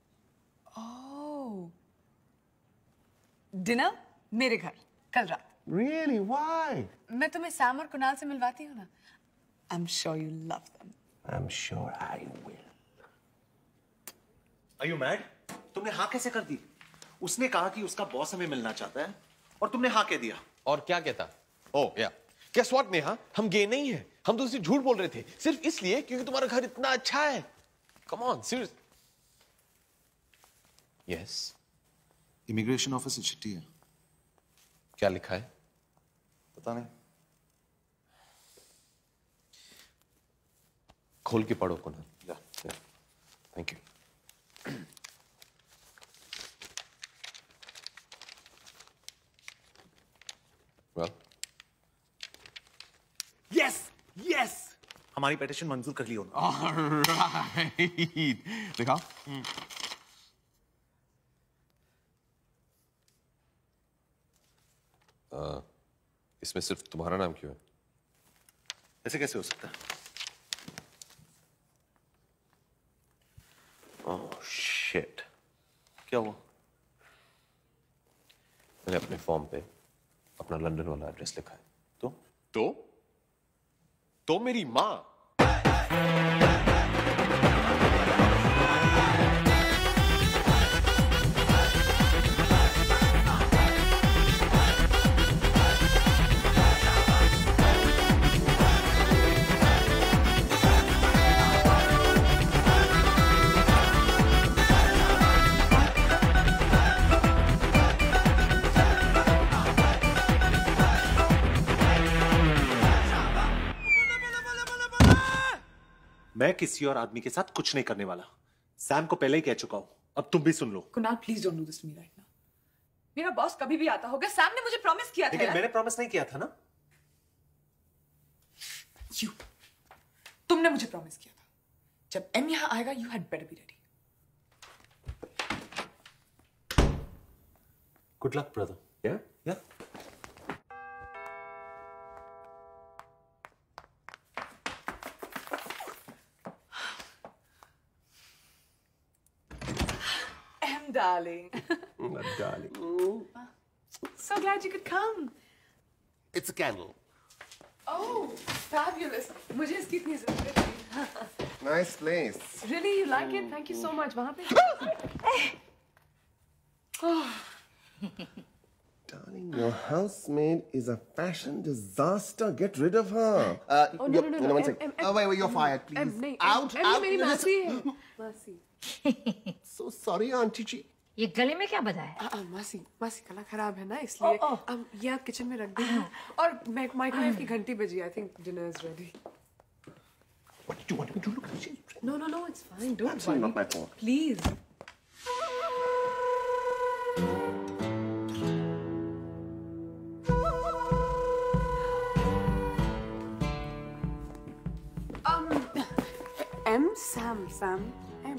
Speaker 12: डिनर मेरे घर कल रात.
Speaker 14: Really? Why?
Speaker 12: मैं तुम्हें सैम और कुणाल से मिलवाती हूँ ना. I'm sure you love them.
Speaker 14: I'm sure I will.
Speaker 5: Are you mad? तुमने हाँ कैसे कर दी? उसने कहा कि उसका बॉस हमें मिलना चाहता है और तुमने हाँ कह दिया.
Speaker 2: और क्या कहता? ओह या Guess what, नेहा? हम गे नहीं हैं. हम तो सिर्फ झूठ बोल रहे थे. सिर्फ इसलिए क्योंकि तुम्हारा घर इतना अच्छा है. Come on, serious. Yes.
Speaker 5: Immigration office से चिट्ठी है.
Speaker 2: क्या लिखा है?
Speaker 5: पता नहीं.
Speaker 2: खोल के पढ़ो कुणाल. या, या. Thank you. Well.
Speaker 5: Yes, yes. हमारी पेटिशन मंजूर कर ली उन्होंने.
Speaker 2: Alright. दिखाओ. Uh, इसमें सिर्फ तुम्हारा नाम क्यों है?
Speaker 5: ऐसे कैसे हो सकता है?
Speaker 2: Oh shit.
Speaker 5: क्या हुआ?
Speaker 2: मैंने अपने फॉर्म पे अपना लंदन वाला एड्रेस लिखा है.
Speaker 5: तो?
Speaker 2: तो? तो मेरी माँ.
Speaker 5: मैं किसी और आदमी के साथ कुछ नहीं करने वाला. सैम को पहले ही कह चुका हूं. अब तुम भी सुन लो.
Speaker 12: Kunal please don't do this to me right now. मेरा बॉस कभी भी आता होगा. सैम ने मुझे प्रॉमिस किया था.
Speaker 5: लेकिन मैंने प्रॉमिस नहीं किया था ना.
Speaker 12: यू तुमने मुझे प्रॉमिस किया था. जब एम यहां आएगा you had better be ready.
Speaker 5: Good luck brother.
Speaker 2: Yeah?
Speaker 5: Yeah.
Speaker 12: Darling.
Speaker 14: My darling.
Speaker 12: So glad you could come.
Speaker 14: It's a candle.
Speaker 12: Oh, fabulous. मुझे इसकी इतनी ज़रूरत थी.
Speaker 14: Nice place.
Speaker 12: Really, you like it? Thank you so much. वहाँ पे.
Speaker 14: Darling, your housemaid is a fashion disaster. Get rid of her. Uh,
Speaker 12: Oh no no no no.
Speaker 14: One sec. Oh wait wait, you're fired, please.
Speaker 12: नहीं.
Speaker 14: Out
Speaker 12: am
Speaker 14: out.
Speaker 12: मेरी मासी है. मासी.
Speaker 14: So sorry, Auntie G.
Speaker 10: ये गले में क्या बधा है?
Speaker 12: आ, मासी मासी गला खराब है ना इसलिए.
Speaker 10: oh, oh.
Speaker 12: अब ये आप किचन में रख दीजिए. और माइक्रोवेव की घंटी बजी. I think dinner is ready.
Speaker 14: What did you want me to look at?
Speaker 12: No no no, it's fine. Don't
Speaker 14: Absolutely
Speaker 12: worry.
Speaker 14: not my fault.
Speaker 12: Please. Um, M Sam Sam M.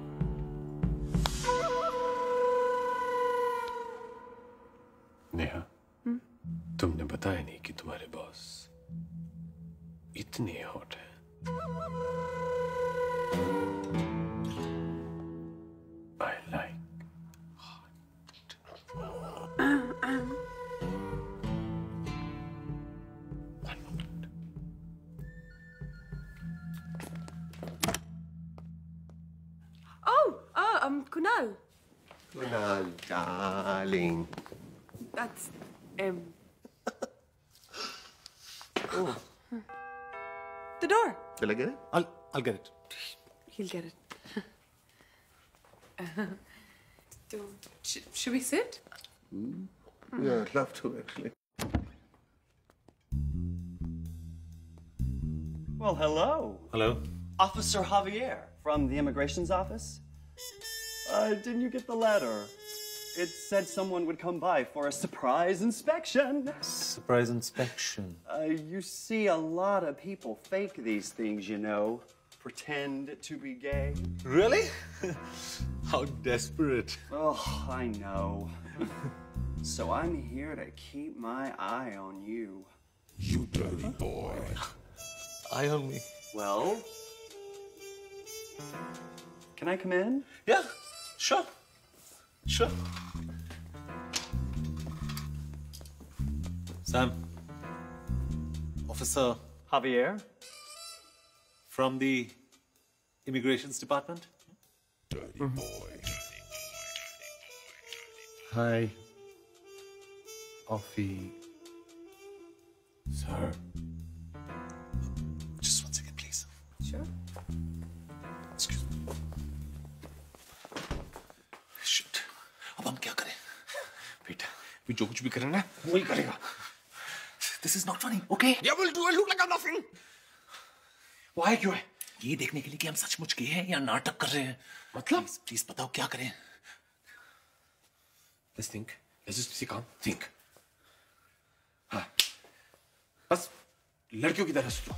Speaker 2: Neha, तुमने बताया नहीं कि तुम्हारे बॉस इतने हॉट हैं. I like hot. One moment.
Speaker 12: Oh, uh, um, Kunal.
Speaker 14: Kunal, darling.
Speaker 12: That's M.
Speaker 14: Oh.
Speaker 12: The door.
Speaker 14: Shall I get it?
Speaker 5: I'll I'll get it.
Speaker 12: He'll get it. uh, so, sh should we sit?
Speaker 14: Mm. Yeah, I'd love to actually.
Speaker 15: Well, hello.
Speaker 5: Hello.
Speaker 15: Officer Javier from the immigrations office. Uh, didn't you get the letter? It said someone would come by for a surprise inspection.
Speaker 5: Surprise inspection.
Speaker 15: Uh, you see a lot of people fake these things, you know. Pretend to be gay.
Speaker 5: Really? How desperate.
Speaker 15: Oh, I know. So I'm here to keep my eye on you.
Speaker 3: You dirty boy.
Speaker 5: Eye on me.
Speaker 15: Well, can I come in?
Speaker 5: Yeah, sure. Sure. Sam, Officer
Speaker 15: Javier,
Speaker 5: from the Immigrations Department.
Speaker 3: Dirty boy.
Speaker 13: Hi, Offie. Sir.
Speaker 5: Just one second, please.
Speaker 12: Sure.
Speaker 5: Excuse me. Shit. अब हम क्या करें?
Speaker 13: बेटा, we जो कुछ भी करें ना, वही करेगा.
Speaker 5: This is not funny, okay?
Speaker 13: Yeah, we'll do it. Look like I'm laughing. Why क्यों है?
Speaker 5: ये देखने के लिए कि हम सचमुच गए हैं या नाटक कर रहे हैं.
Speaker 13: मतलब?
Speaker 5: Please, please बताओ क्या करें?
Speaker 13: Let's think. Let's just be calm. Think. हाँ. बस लड़कियों की तरह सोचो.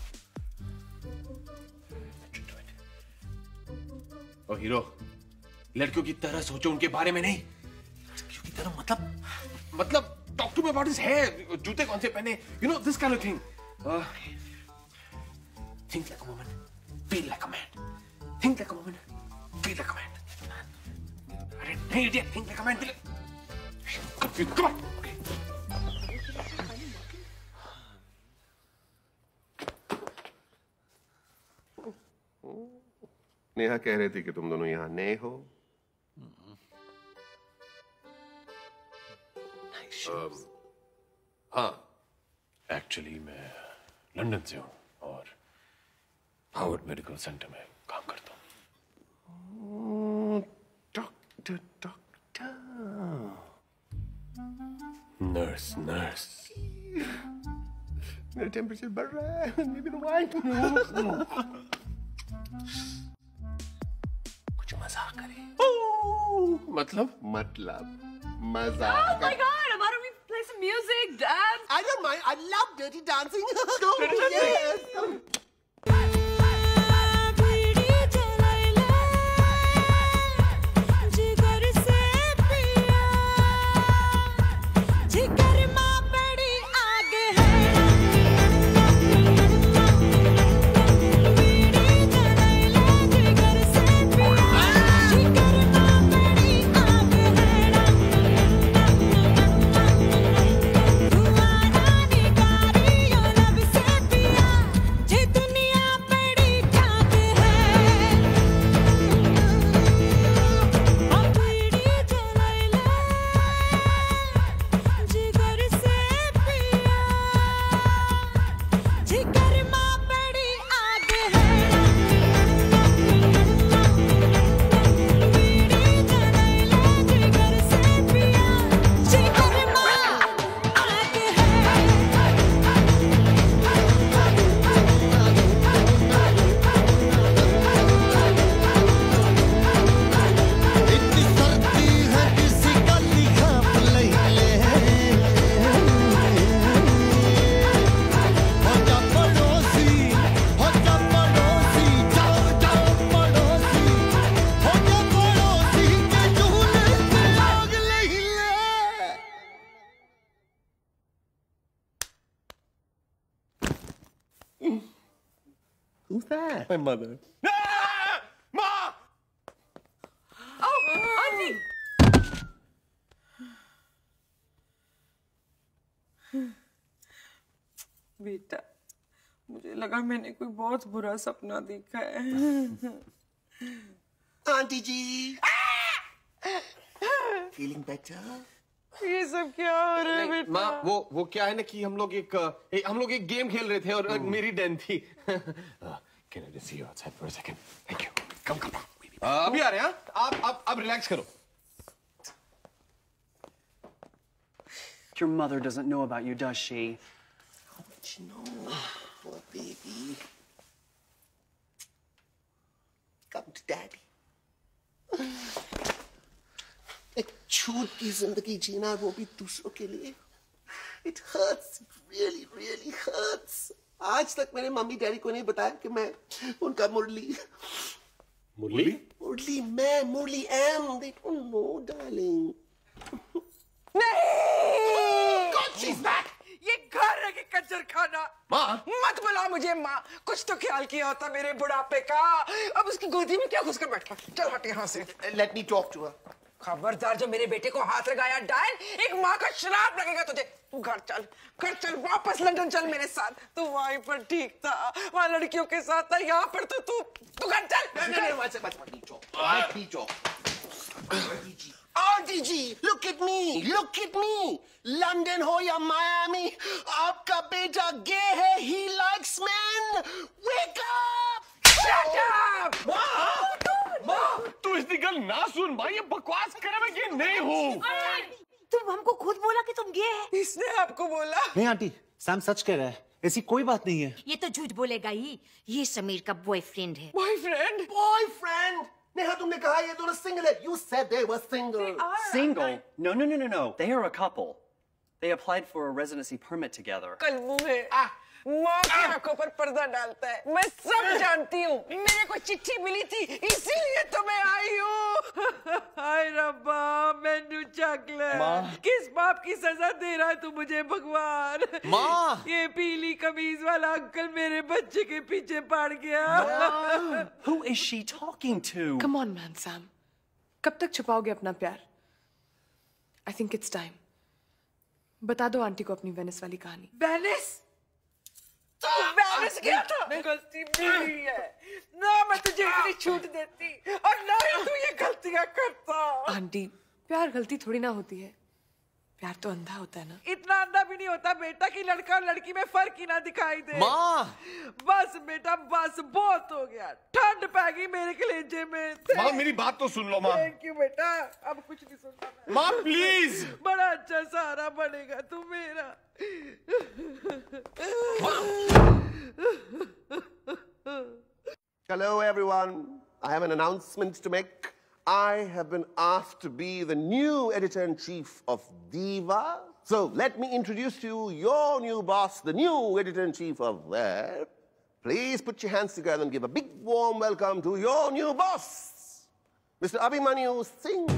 Speaker 13: ओ हीरो, लड़कियों की तरह सोचो, उनके बारे में नहीं.
Speaker 5: लड़कियों की तरह मतलब?
Speaker 13: मतलब talk to me about his hair. जूते कौन से पहने? You know this kind of thing. Uh, think like a woman. Feel like a man. Think like a woman. Feel like a man. अरे नहीं idiot. Think like a man. Feel like... Confused. Come on. Okay.
Speaker 14: Neha कह रही थी कि तुम दोनों यहाँ नए हो.
Speaker 13: um, हाँ, एक्चुअली मैं लंदन से हूँ और हार्वर्ड मेडिकल सेंटर में काम करता हूँ.
Speaker 14: Doctor doctor
Speaker 13: nurse nurse.
Speaker 14: मेरा टेम्परेचर बढ़ रहा है. Maybe the wine.
Speaker 5: कुछ मजाक करें.
Speaker 13: मतलब?
Speaker 14: मतलब मजाक.
Speaker 12: Oh my God! Why don't we play some music, dance?
Speaker 14: I don't mind. I love dirty dancing. Go. Yes. Who's that?
Speaker 13: My mother.
Speaker 12: Ah! Ma! Oh, Auntie!
Speaker 16: बेटा, मुझे लगा मैंने कोई बहुत बुरा सपना देखा है.
Speaker 14: आंटी जी. Feeling better?
Speaker 16: ये सब क्या हो रहा है बेटा?
Speaker 13: माँ, वो वो क्या है ना कि हम लोग एक, एक हम लोग एक गेम खेल रहे थे और hmm. मेरी डन थी. Can I just see you outside for a second? Thank you. Come, come, come. Uh, अभी आ रहे हैं. आप आप आप रिलैक्स करो.
Speaker 15: Your mother doesn't know about you, does she?
Speaker 14: How would she know? Poor baby. Come to daddy. एक छूट की जिंदगी जीना, वो भी दूसरों के लिए. It hurts. It really, really hurts. आज तक मैंने मम्मी डैडी को नहीं बताया कि मैं उनका मुरली.
Speaker 13: मुरली?
Speaker 14: मुरली मैं, मुरली एम. They don't know, darling.
Speaker 16: नहीं!
Speaker 14: God, she's back.
Speaker 16: ये घर है कि कंजर खाना.
Speaker 13: माँ?
Speaker 16: मत बुला मुझे माँ. कुछ तो ख्याल किया होता मेरे बुढ़ापे का. अब उसकी गोदी में क्या घुस कर बैठा. चल हट यहाँ से.
Speaker 14: Let me talk to her.
Speaker 16: खबरदार जो मेरे बेटे को हाथ लगाया डायन, एक माँ का श्राप लगेगा तुझे। तू घर चल, घर चल, वापस लंदन चल मेरे साथ। तू वहीं पर ठीक था, वहाँ लड़कियों के साथ था, यहाँ पर तो तू तू घर चल।
Speaker 14: नहीं नहीं वहाँ से मत मत नीचो, मत नीचो। Auntie ji, look at me, look at me. London हो या मायामी, आपका बेटा गे है, he likes men. Wake up!
Speaker 16: Shut up!
Speaker 13: माँ, माँ, तू इसकी गल ना सुन, माँ ये बकवास करे मैं कि नहीं हूँ।
Speaker 10: तुम हमको खुद बोला कि तुम गे है।
Speaker 16: इसने आपको बोला?
Speaker 5: नहीं आंटी, सैम सच कह रहा है, ऐसी कोई बात नहीं है।
Speaker 10: ये तो झूठ बोलेगा ही, ये समीर का बॉयफ्रेंड है।
Speaker 16: बॉयफ्रेंड?
Speaker 14: Boyfriend? नेहा तुमने कहा ये दोनों सिंगल है। You said they were single.
Speaker 15: Single? No, no, no, no, no. They are a couple. They applied for a residency permit together.
Speaker 16: कलमू है। आ, माँ की आंखों पर पर्दा डालता है। मैं सब जानती हूँ। मेरे को चिट्ठी मिली थी, इसीलिए तो मैं आई हूँ।
Speaker 1: हाय रब्बा, मैनू चकले।
Speaker 2: माँ।
Speaker 1: किस बाप की सजा दे रहा है तू मुझे भगवान?
Speaker 2: माँ।
Speaker 1: ये पीली कमीज वाला अंकल मेरे बच्चे के पीछे पड़ गया।
Speaker 15: Who is she talking to?
Speaker 12: Come on, man, Sam. कब तक छुपाओगे अपना प्यार? I think it's time. बता दो आंटी को अपनी वेनिस वाली कहानी।
Speaker 1: वेनिस? तू वेनिस गया था? गलती मेरी है। ना मैं तुझे इतनी छूट देती और ना ही तू ये गलतियां करता।
Speaker 12: आंटी, प्यार गलती थोड़ी ना होती है। प्यार तो अंधा होता है ना।
Speaker 1: इतना अंधा भी नहीं होता बेटा कि लड़का और लड़की में फर्क ही ना दिखाई दे।
Speaker 2: माँ।
Speaker 1: बस बेटा बस, बहुत हो गया। ठंड पै गई मेरे कलेजे में।
Speaker 13: माँ मेरी बात तो सुन लो माँ।
Speaker 1: थैंक यू बेटा, अब कुछ नहीं सुनना मैं।
Speaker 13: माँ प्लीज।
Speaker 1: बड़ा अच्छा सहारा बनेगा तू मेरा।
Speaker 14: Hello everyone. I have an announcement to make. I have been asked to be the new editor-in-chief of Diva. So let me introduce to you your new boss, the new editor-in-chief of Web. Please put your hands together and give a big warm welcome to your new boss, Mister Abhimanyu Singh.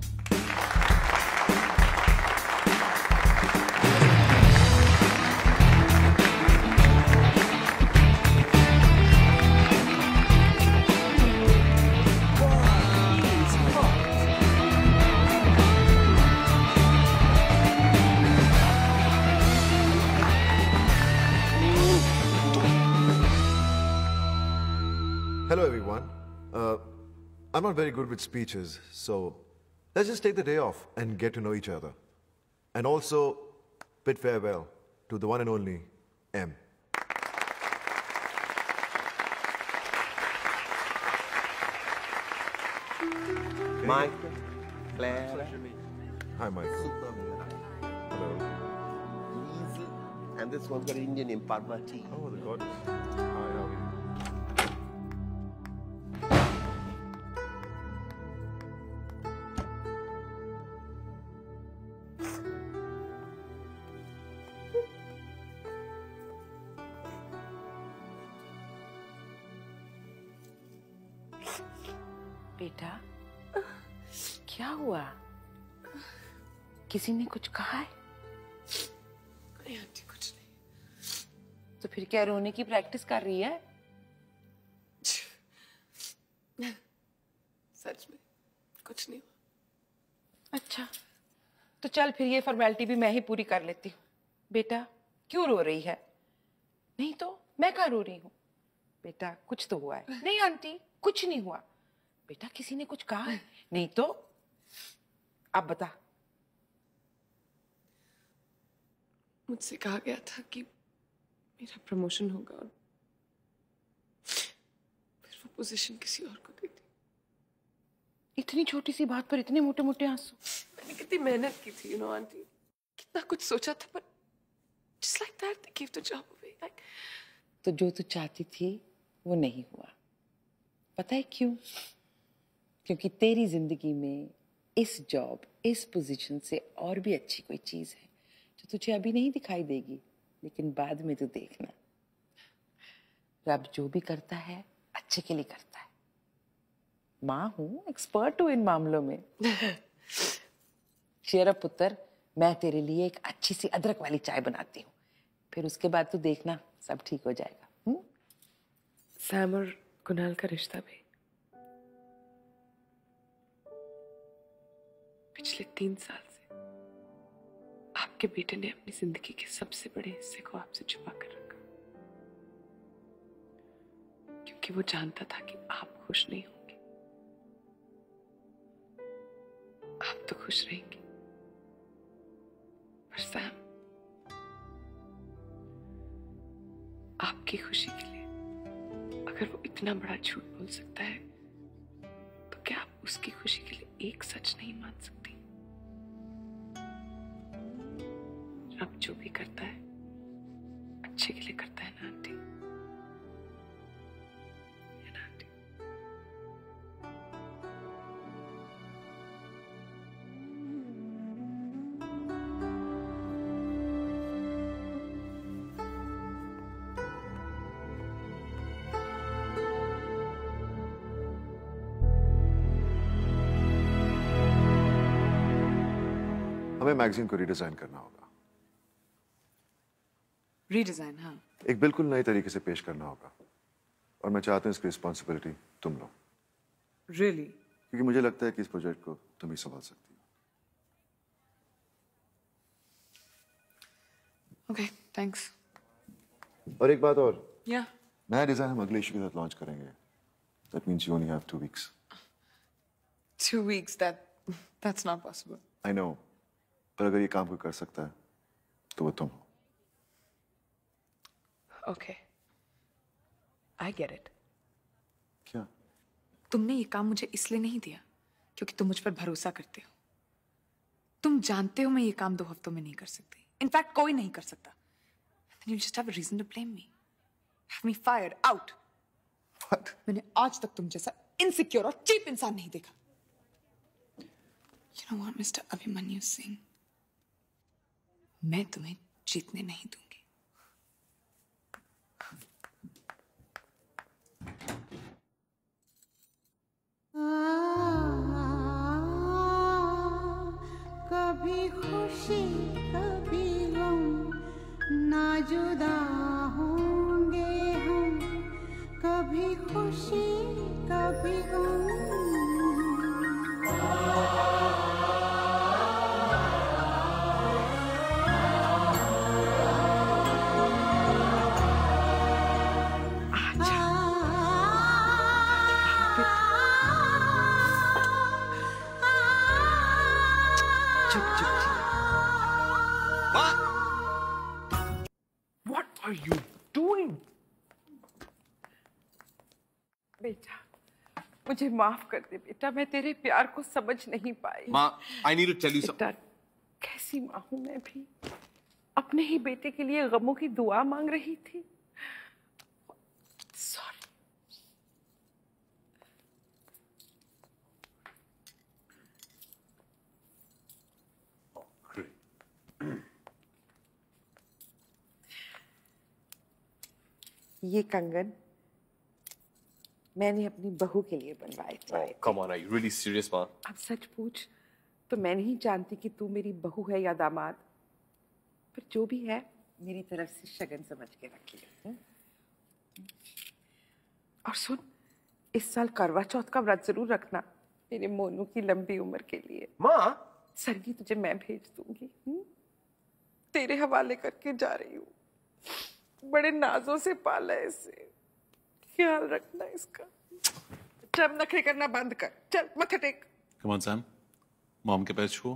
Speaker 17: Hello everyone. Uh, I'm not very good with speeches, so let's just take the day off and get to know each other. And also bid farewell to the one and only M.
Speaker 14: Mike, Claire.
Speaker 17: Hi Mike.
Speaker 14: Super.
Speaker 17: Hello.
Speaker 14: Easy. And this one's got an Indian name, Parvati.
Speaker 17: Oh, the goddess. Hi, how are you?
Speaker 18: बेटा, क्या हुआ? किसी ने कुछ कहा है?
Speaker 12: नहीं आंटी, कुछ नहीं।
Speaker 18: तो फिर क्या रोने की प्रैक्टिस कर रही है?
Speaker 12: सच में कुछ नहीं हुआ।
Speaker 18: अच्छा, तो चल फिर ये फॉर्मेलिटी भी मैं ही पूरी कर लेती हूँ। बेटा, क्यों रो रही है? नहीं तो मैं कहाँ रो रही हूँ? बेटा, कुछ तो हुआ है। नहीं आंटी, कुछ नहीं हुआ। बेटा, किसी ने कुछ कहा है? नहीं तो अब बता।
Speaker 12: मुझसे कहा गया था कि मेरा प्रमोशन होगा और फिर वो पोजीशन किसी और को दे दी।
Speaker 18: इतनी छोटी सी बात पर इतने मोटे मोटे आंसू।
Speaker 12: मैंने कितनी मेहनत की थी, यू नो आंटी, कितना कुछ सोचा था, पर just like that they gave the job away. Like...
Speaker 18: तो जो तू चाहती थी वो नहीं हुआ। पता है क्यों? क्योंकि तेरी जिंदगी में इस जॉब, इस पोजीशन से और भी अच्छी कोई चीज है जो तुझे अभी नहीं दिखाई देगी, लेकिन बाद में तू देखना। रब जो भी करता है अच्छे के लिए करता है। माँ हूं, एक्सपर्ट हूं इन मामलों में। शेरा पुत्र, मैं तेरे लिए एक अच्छी सी अदरक वाली चाय बनाती हूँ, फिर उसके बाद तू देखना सब ठीक हो जाएगा। हुँ?
Speaker 12: सैम और कुणाल का रिश्ता भी।
Speaker 18: पिछले तीन साल से आपके बेटे ने अपनी जिंदगी के सबसे बड़े हिस्से को आपसे छुपा कर रखा, क्योंकि वो जानता था कि आप खुश नहीं होंगे। आप तो खुश रहेंगे, पर सैम, आपकी खुशी के लिए अगर वो इतना बड़ा झूठ बोल सकता है, तो क्या आप उसकी खुशी के लिए एक सच नहीं मान सकती? रब जो भी करता है अच्छे के लिए करता है ना आंटी? है ना आंटी?
Speaker 17: हमें मैगजीन को रिडिजाइन करना होगा।
Speaker 12: रीडिजाइन? हाँ।
Speaker 17: एक बिल्कुल नए तरीके से पेश करना होगा, और मैं चाहता हूँ इसकी रिस्पॉन्सिबिलिटी तुम लो।
Speaker 12: Really?
Speaker 17: क्योंकि मुझे लगता है कि इस प्रोजेक्ट को तुम ही संभाल सकती हो।
Speaker 12: Okay, thanks.
Speaker 17: और एक बात और,
Speaker 12: Yeah.
Speaker 17: नया डिजाइन हम अगले इशू के साथ लॉन्च करेंगे। That means you only have two weeks.
Speaker 12: Two weeks? That that's not possible.
Speaker 17: I know. पर अगर ये काम कोई कर सकता है, तो वो तुम हो।
Speaker 12: Okay. I get it.
Speaker 17: क्या?
Speaker 12: तुमने ये काम मुझे इसलिए नहीं दिया क्योंकि तुम मुझ पर भरोसा करते हो। तुम जानते हो मैं ये काम दो हफ्तों में नहीं कर सकती। इनफैक्ट कोई नहीं कर सकता। Then you just have a reason to blame me. Have me fired, out.
Speaker 17: What?
Speaker 12: मैंने आज तक तुम जैसा इनसिक्योर और चीप इंसान नहीं देखा। You know what, Mister Abhimanyu Singh? मैं तुम्हें जीतने नहीं दूंगी।
Speaker 19: कभी खुशी कभी गम, ना जुदा होंगे हम, कभी खुशी कभी गम।
Speaker 13: What are you doing?
Speaker 18: बेटा, मुझे माफ कर दे बेटा, मैं तेरे प्यार को समझ नहीं पाई।
Speaker 13: माँ, I need to tell you
Speaker 18: बेटा,
Speaker 13: something.
Speaker 18: कैसी माँ हूं मैं भी, अपने ही बेटे के लिए गमों की दुआ मांग रही थी। सॉरी। ये कंगन मैंने अपनी बहू के लिए बनवाए थे।
Speaker 2: Oh, come on, are you really serious, माँ?
Speaker 18: अब सच पूछ तो मैं नहीं जानती कि तू मेरी बहू है या दामाद, पर जो भी है मेरी तरफ से शगन समझ के रख लिया। और सुन, इस साल करवा चौथ का व्रत जरूर रखना मेरे मोनू की लंबी उम्र के लिए।
Speaker 2: माँ,
Speaker 18: सरगी तुझे मैं भेज दूंगी। हुँ? तेरे हवाले करके जा रही हूँ। बड़े नाजों से पाला है इसे, ख्याल रखना इसका। चल नखरे करना बंद कर, चल मत्था टेक।
Speaker 5: Come on, Sam. मॉम के पैर छुओ।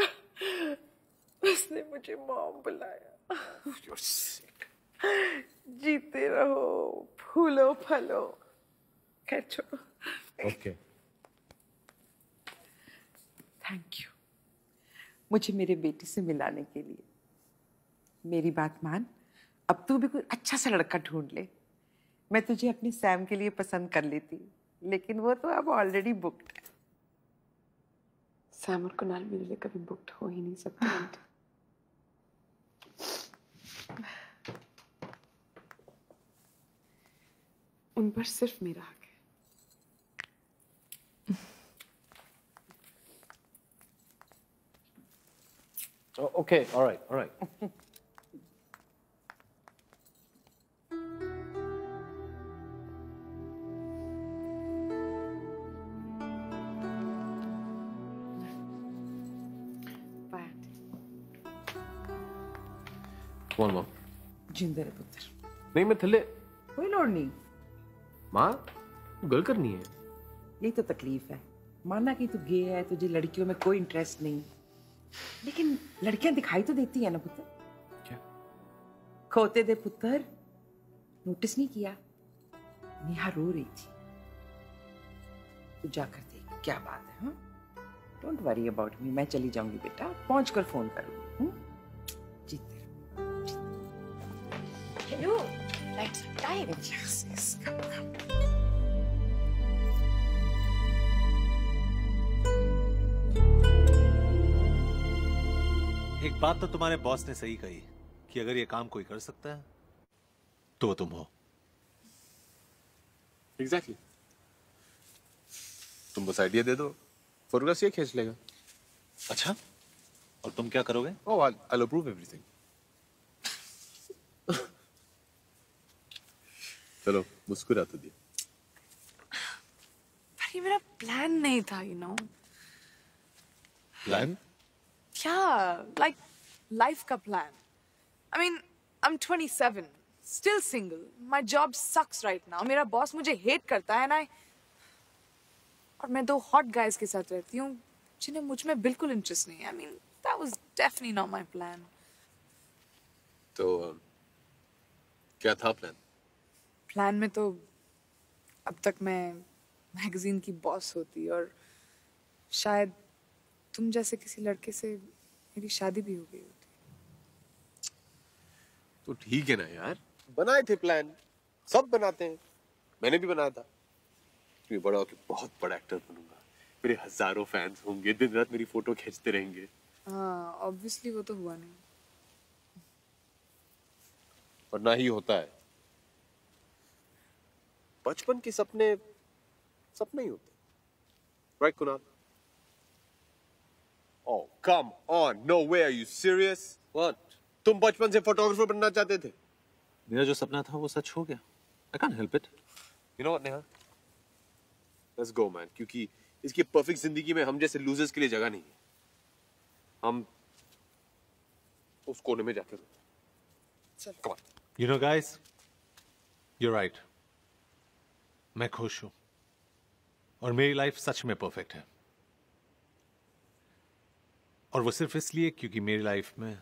Speaker 18: उसने मुझे मॉम बुलाया। You're sick. जीते रहो, फूलो फलो। खैर छोड़ो।
Speaker 5: Okay.
Speaker 18: थैंक यू मुझे मेरे बेटी से मिलाने के लिए। मेरी बात मान, अब तू भी कोई अच्छा सा लड़का ढूंढ ले। मैं तुझे अपने सैम के लिए पसंद कर लेती, लेकिन वो तो अब ऑलरेडी बुक्ड है।
Speaker 20: सैम और कुणाल मेरे लिए कभी बुक्ड हो ही नहीं सकते आंटी। उन पर सिर्फ मेरा हक है।
Speaker 2: Oh, okay, all right, all right. कौन मां?
Speaker 18: जिंदे रे पुत्र।
Speaker 2: नहीं मैं थले।
Speaker 18: कोई लोड़ नहीं।
Speaker 2: मां गल करनी है।
Speaker 18: यही तो तकलीफ है। माना कि तू गे है, तुझे लड़कियों में कोई इंटरेस्ट नहीं, लेकिन लड़कियां दिखाई तो देती है ना पुत्र।
Speaker 2: क्या?
Speaker 18: खोते दे पुत्र, नोटिस नहीं किया? नेहा रो रही थी। तू जाकर देख क्या बात है। हाँ, डोंट वरी अबाउट मी, मैं चली जाऊंगी बेटा, पहुंच कर फोन करूंगी। जीते
Speaker 10: hello, lights time.
Speaker 18: Yes yes, come come.
Speaker 5: एक बात तो तुम्हारे बॉस ने सही कही कि अगर ये काम कोई कर सकता है तो वो तुम हो।
Speaker 2: Exactly exactly. तुम बस आइडिया दे दो, फोटोग्राफ ये खींच लेगा।
Speaker 5: अच्छा, और तुम क्या करोगे?
Speaker 2: Oh, I will approve everything. चलो मुस्कुरा तो दिया।
Speaker 12: पर ये मेरा प्लान नहीं था, you know.
Speaker 2: Plan?
Speaker 12: Yeah, like life का plan. I mean, I'm twenty-seven, still single. My job sucks right now. मेरा बॉस मुझे hate करता है, and I और मैं दो hot guys के साथ रहती हूँ जिन्हें मुझ में बिल्कुल interest नहीं है. I mean, that was definitely not my plan.
Speaker 2: तो क्या था प्लान?
Speaker 12: प्लान में तो अब तक मैं मैगजीन की बॉस होती और शायद तुम जैसे किसी लड़के से मेरी शादी भी हो गई होती।
Speaker 2: तो ठीक है ना यार, बनाए थे प्लान, सब बनाते हैं, मैंने भी बनाया था। मैं बड़ा होकर बहुत बड़ा एक्टर बनूंगा, मेरे हजारों फैंस होंगे, दिन रात मेरी फोटो खींचते रहेंगे।
Speaker 12: हाँ, ऑब्वियसली वो तो हुआ नहीं।
Speaker 2: और ना ही होता है। बचपन के सपने सपने ही होते, right Kunal? Oh, come on. No way. Are you serious? What? तुम बचपन से फोटोग्राफर बनना चाहते थे?
Speaker 5: मेरा जो सपना था वो सच हो गया। I can't help it.
Speaker 2: You know what, Neha? Let's go, man. क्योंकि इसकी परफेक्ट जिंदगी में हम जैसे लूजर्स के लिए जगह नहीं है। हम उस कोने में जाकर चल। Come on.
Speaker 5: You know, guys, you're right. मैं खुश हूँ और मेरी लाइफ सच में परफेक्ट है, और वो सिर्फ इसलिए क्योंकि मेरी लाइफ में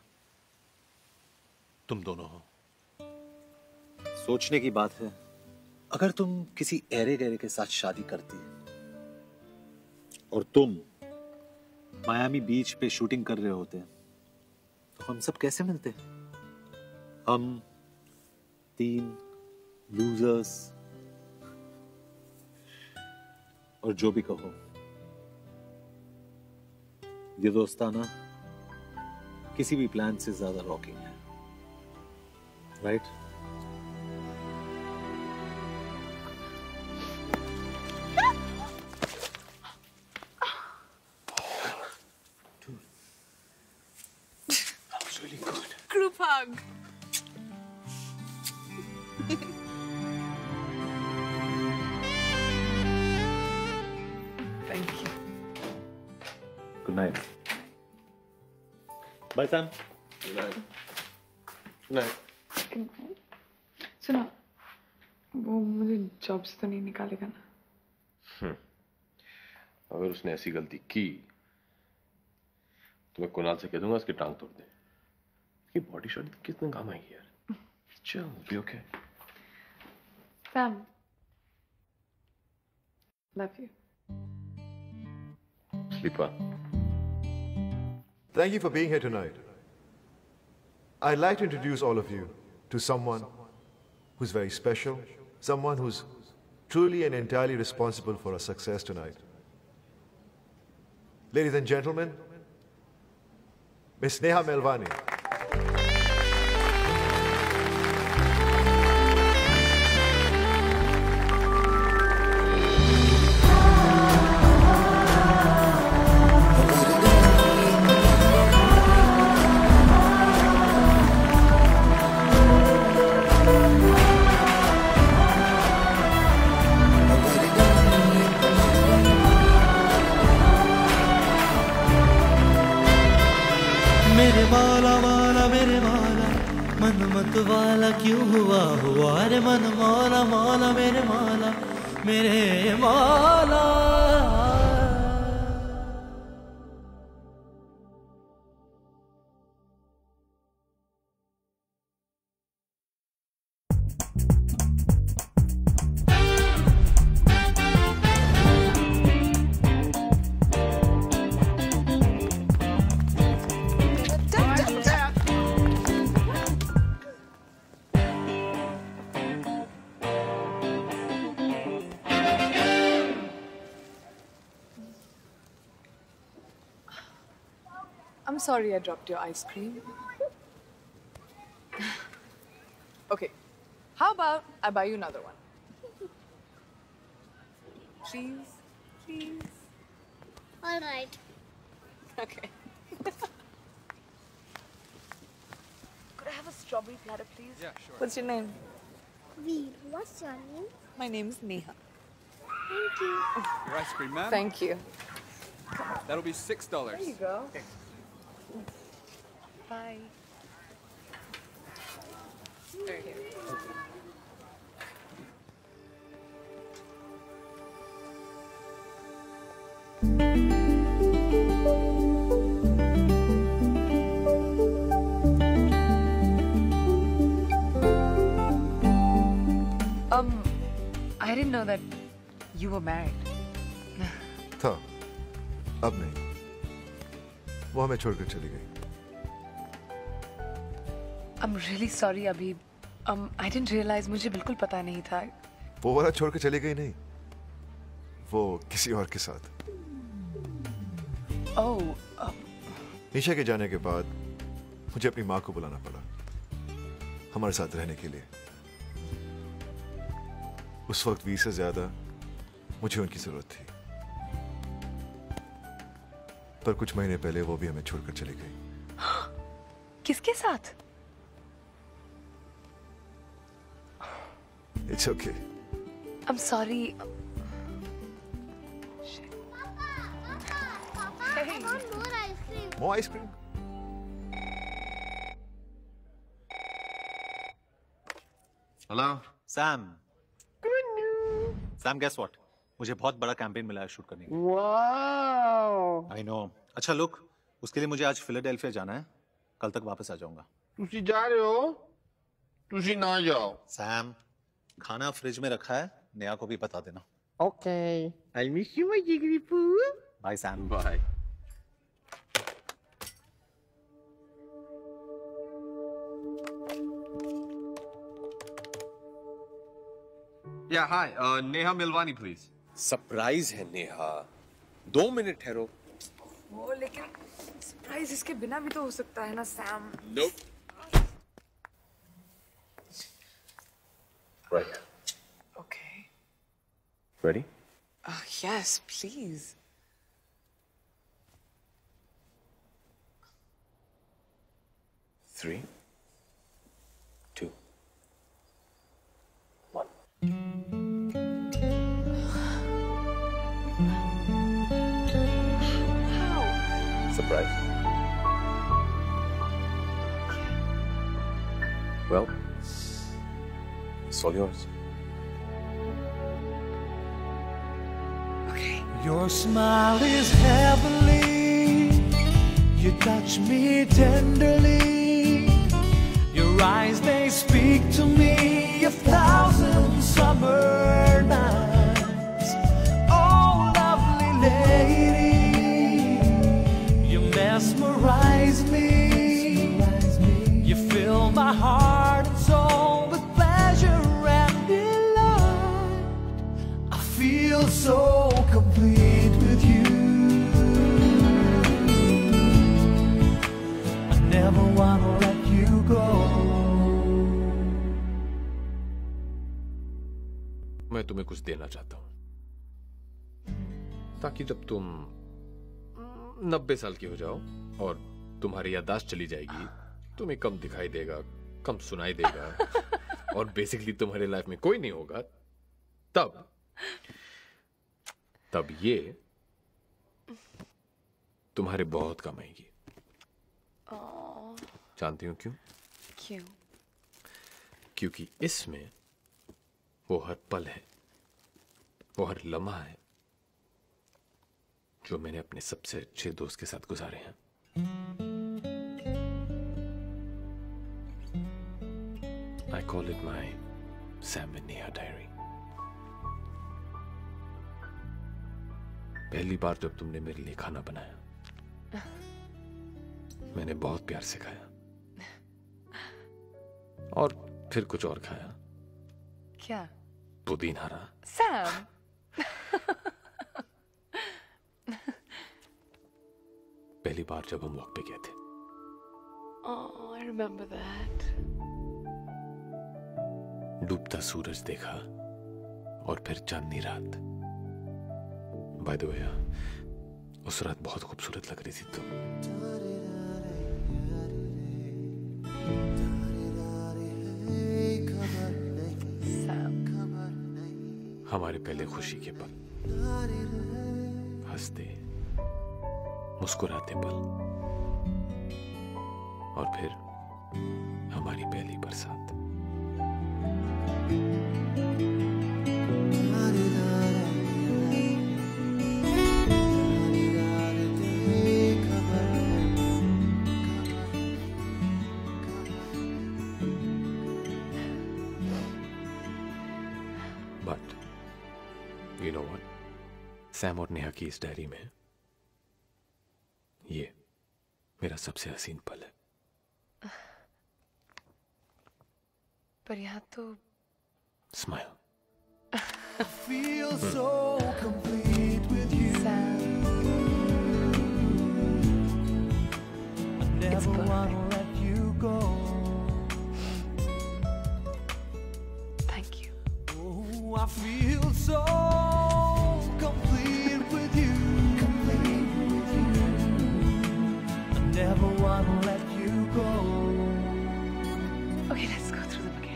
Speaker 5: तुम दोनों हो। सोचने की बात है, अगर तुम किसी ऐरे गहरे के साथ शादी करती और तुम मायामी बीच पे शूटिंग कर रहे होते तो हम सब कैसे मिलते? हम तीन लूजर्स, और जो भी कहो, ये दोस्ताना किसी भी प्लान से ज्यादा रॉकिंग है, right?
Speaker 2: That was really good.
Speaker 12: Group hug. Thank you.
Speaker 5: Good night. Bye, Sam.
Speaker 2: Good night. Good night.
Speaker 20: सुनो, वो मुझे जॉब से तो नहीं निकालेगा ना?
Speaker 2: हम्म, अगर उसने ऐसी गलती की तो मैं कुणाल से कह दूंगा उसकी टांग तोड़ दे। ये बॉडी शॉट कितने काम आएगी यार। चल, be okay.
Speaker 20: Sam, love you.
Speaker 2: Sleep well.
Speaker 17: Thank you for being here tonight. I'd like to introduce all of you to someone who's very special, someone who's truly and entirely responsible for our success tonight. Ladies and gentlemen, Miss Neha Melvani.
Speaker 21: मेरे वाला वाला मेरे वाला मन मत वाला क्यों हुआ हुआ रे मन मौला मौला मेरे मौला मेरे मौला.
Speaker 12: I'm sorry I dropped your ice cream. Okay, how about I buy you another one? Please, please.
Speaker 22: All right.
Speaker 12: Okay. Could I have a strawberry platter, please?
Speaker 13: Yeah, sure.
Speaker 12: What's your name?
Speaker 22: Veer, what's your name?
Speaker 12: My name is Neha.
Speaker 22: Thank you.
Speaker 13: Your ice cream, ma'am.
Speaker 12: Thank you.
Speaker 13: That'll be six dollars.
Speaker 12: There you go. Bye. There you go. Um, I didn't know that you were married.
Speaker 17: था, अब नहीं. वो हमें छोड़कर चली गई.
Speaker 12: I'm really sorry, Abhi. Um, I didn't realize. मुझे बिल्कुल पता नहीं था.
Speaker 17: वो वाला छोड़कर चली गई नहीं. वो किसी और के साथ.
Speaker 12: Oh. Um,
Speaker 17: निशा के जाने के बाद मुझे अपनी माँ को बुलाना पड़ा हमारे साथ रहने के लिए. उस वक्त वी से ज्यादा मुझे उनकी जरूरत थी. पर कुछ महीने पहले वो भी हमें छोड़कर चली गई.
Speaker 12: किसके साथ?
Speaker 17: It's okay.
Speaker 12: I'm sorry.
Speaker 22: Hey. I want more ice cream.
Speaker 17: More ice cream?
Speaker 5: Hello? Sam. Good news. Sam, guess what? मुझे बहुत बड़ा कैंपेन मिला है शूट करने के लिए.
Speaker 8: Wow.
Speaker 5: I know. अच्छा look, उसके लिए मुझे आज फिलाडेल्फिया जाना है. कल तक वापस आ जाऊंगा.
Speaker 8: तुसी जा रहे हो? तुसी ना जाओ.
Speaker 5: Sam, खाना फ्रिज में रखा है. नेहा को भी बता देना.
Speaker 8: Okay. I miss you, my jiggly poo.
Speaker 5: Bye, Sam.
Speaker 13: Bye. Yeah, hi. Uh, Neha Milwani, please.
Speaker 2: Surprise है नेहा. दो मिनट ठहरो.
Speaker 12: वो लेकिन सरप्राइज इसके बिना भी तो हो सकता है ना Sam.
Speaker 2: Nope. Right.
Speaker 12: Okay.
Speaker 2: Ready?
Speaker 12: Uh, yes, please.
Speaker 2: Three, two, one.
Speaker 12: How?
Speaker 2: Surprise. Well, it's all yours.
Speaker 21: Your smile is heavenly. You touch me tenderly. Your eyes, they speak to me a thousand summer nights. Oh, lovely lady, you mesmerize me. You fill my heart and soul with pleasure and delight. I feel so complete with you. I never wanna let you go.
Speaker 13: मैं तुम्हें कुछ देना चाहता हूं ताकि जब तुम नब्बे साल की हो जाओ और तुम्हारी याददाश्त चली जाएगी, तुम्हें कम दिखाई देगा, कम सुनाई देगा और बेसिकली तुम्हारे लाइफ में कोई नहीं होगा, तब तब ये तुम्हारे बहुत कम आएगी. जानती हूं क्यों?
Speaker 12: क्यों?
Speaker 13: क्योंकि इसमें वो हर पल है, वो हर लम्हा है जो मैंने अपने सबसे अच्छे दोस्त के साथ गुजारे हैं। I call it my Sam and Neha diary. पहली बार जब तुमने मेरे लिए खाना बनाया, मैंने बहुत प्यार से खाया और फिर कुछ और खाया।
Speaker 12: क्या?
Speaker 13: पुदीना हरा।
Speaker 12: Sam.
Speaker 13: पहली बार जब हम वॉक पे गए थे।
Speaker 12: Oh, I remember that.
Speaker 13: डूबता सूरज देखा और फिर चांदनी रात। बाय द वे, उस रात बहुत खूबसूरत लग रही थी तुम। हमारे पहले खुशी के पल, हंसते मुस्कुराते पल, और फिर हमारी पहली बरसात। But you know what, Sam और नेहा की इस डायरी में ये मेरा सबसे हसीन पल है।
Speaker 12: पर यहाँ तो
Speaker 13: smile.
Speaker 3: I feel so complete with you. I never want to let you go.
Speaker 12: Thank you.
Speaker 3: Oh, I feel so complete with you. Complete with you. I never want to let you go.
Speaker 12: Okay, let's go through them again.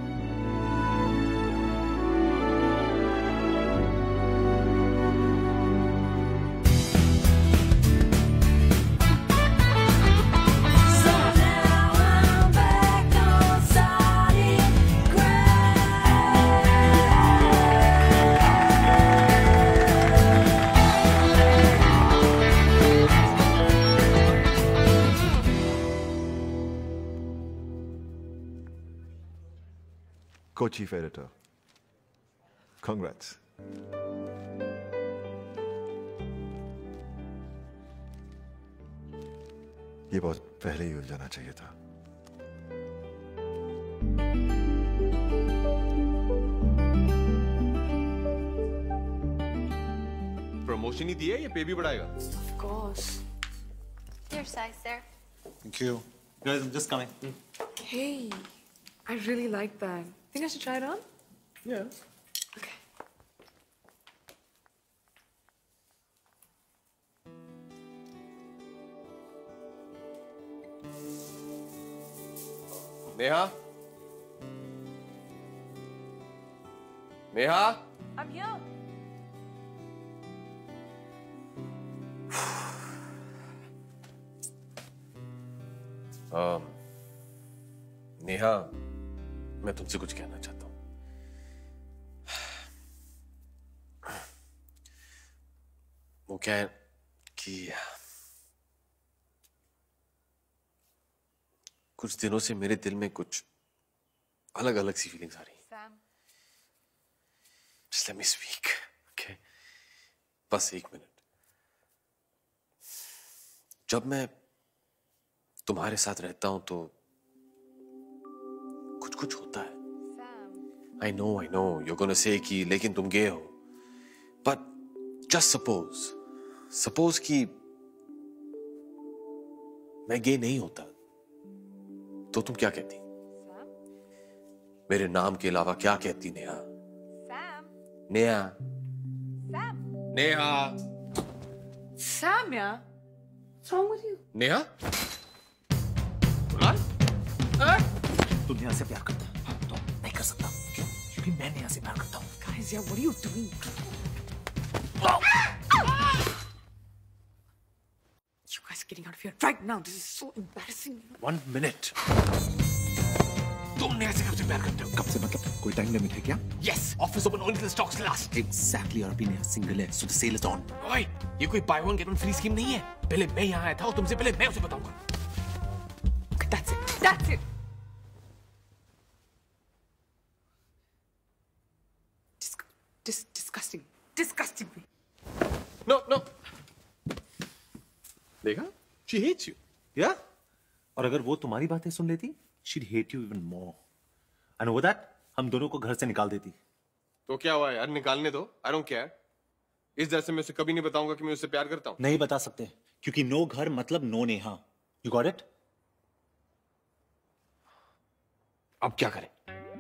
Speaker 17: Co-chief editor. Congrats. ये बहुत पहले ही हो जाना चाहिए था।
Speaker 2: प्रमोशन ही दिया, ये पे भी बढ़ाएगा।
Speaker 12: Of course.
Speaker 6: Your size, sir.
Speaker 5: Thank you. Guys, I'm just coming.
Speaker 12: Hey, I really like that. Think I should try it on?
Speaker 2: Yeah.
Speaker 12: Okay.
Speaker 2: Neha, Neha,
Speaker 12: I'm here.
Speaker 13: um, Neha, मैं तुमसे कुछ कहना चाहता हूँ। वो क्या है कि कुछ दिनों से मेरे दिल में कुछ अलग अलग सी फीलिंग्स आ रही हैं।
Speaker 12: Sam.
Speaker 13: Just let me speak, okay? बस एक मिनट। जब मैं तुम्हारे साथ रहता हूं तो कुछ कुछ होता है। I know, I know, you're gonna say कि लेकिन तुम गे हो। But just suppose, suppose कि मैं गे नहीं होता, तो तुम क्या कहती? मेरे नाम के अलावा क्या कहती Neha? Neha, Neha,
Speaker 12: Sam, yeah? What's wrong with you?
Speaker 13: Neha?
Speaker 5: तुम यहाँ से प्यार करता है तो नहीं कर सकता क्यों? क्योंकि मैं यहाँ से प्यार करता हूँ।
Speaker 12: Guys, yeah, what are you doing? You guys are getting out of here right now. This is so embarrassing.
Speaker 13: One minute. तुम नेहा से कब से प्यार करते हो?
Speaker 5: कब से मतलब कोई टाइम लिमिट है क्या?
Speaker 13: Yes, office open only till stocks last.
Speaker 5: Exactly, और अभी नेहा सिंगल है, so the sale is on.
Speaker 13: ओए, ये कोई buy one get one free scheme नहीं है. पहले मैं यहाँ आया था और तुमसे पहले मैं उसे बताऊंगा. Okay, that's it.
Speaker 12: That's it. Dis dis disgusting. Disgusting me.
Speaker 13: No, no. देखा? She hates you.
Speaker 5: Yeah? और अगर वो तुम्हारी बातें सुन लेती, she'd hate you even more. And over that, हम दोनों को घर से निकाल देती.
Speaker 13: तो क्या हुआ यार? निकालने दो. I don't care. इस डर से मैं उसे कभी नहीं बताऊंगा कि मैं उससे प्यार करता हूँ.
Speaker 5: नहीं बता सकते, क्योंकि नो घर मतलब no Neha. You got it?
Speaker 13: अब क्या करें?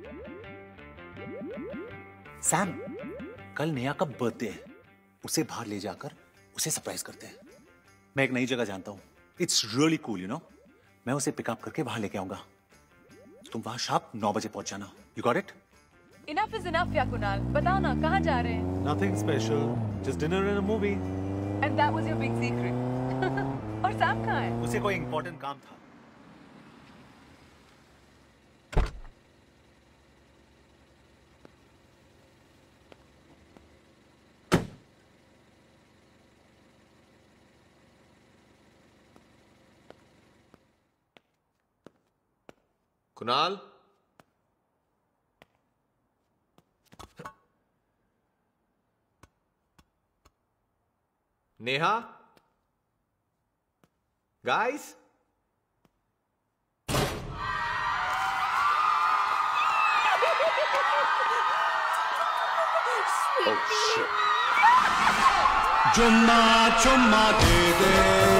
Speaker 5: सैम, कल नेहा का बर्थडे है. उसे बाहर ले जाकर उसे सरप्राइज करते हैं. मैं एक नई जगह जानता हूँ. It's really cool, you know. मैं उसे पिकअप करके वहां लेके आऊंगा. तुम वहां शार्प नौ बजे पहुंच जाना. You got it?
Speaker 12: Enough is enough, या कुणाल. बताओ ना कहाँ जा रहे हैं?
Speaker 5: Nothing special, just dinner and a movie.
Speaker 12: And that was your big secret. और सैम कहाँ है?
Speaker 5: उसे कोई इंपॉर्टेंट काम था.
Speaker 13: Kunal, Neha, guys,
Speaker 5: oh shit.
Speaker 21: चुम्मा चुम्मा दे दे,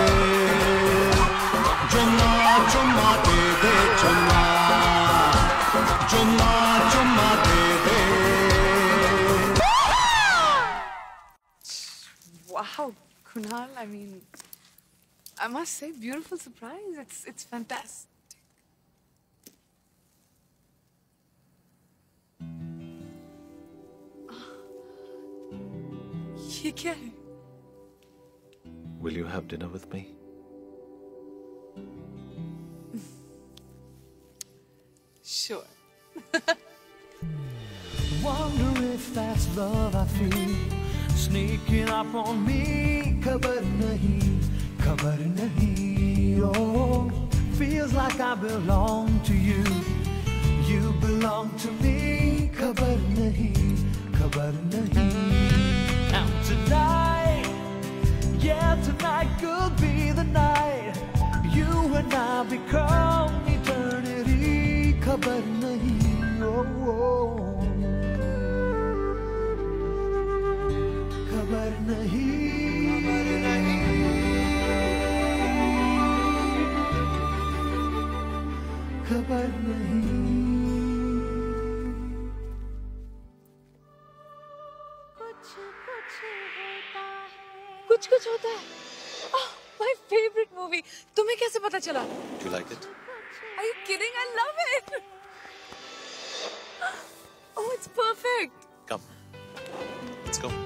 Speaker 21: चुम्मा चुम्मा दे दे, चुम्मा चुम्मा चुम्मा दे दे.
Speaker 12: Wow, Kunal, I mean, I must say, beautiful surprise. It's it's fantastic. ये क्या है?
Speaker 5: Will you have dinner with me?
Speaker 12: Sure.
Speaker 21: Wonder if that's love I feel sneaking up on me. खबर नहीं, खबर नहीं. Oh, feels like I belong to you. You belong to me. खबर नहीं, खबर नहीं. And tonight, yeah, tonight could be the night you and I become eternity. खबर नहीं. Oh, oh. खबर नहीं, खबर नहीं, खबर नहीं.
Speaker 12: कुछ कुछ होता है. Oh, my favorite movie. तुम्हें कैसे पता चला?
Speaker 5: Do you like it?
Speaker 12: Are you kidding? I love it. Oh, it's perfect.
Speaker 5: Come, let's go.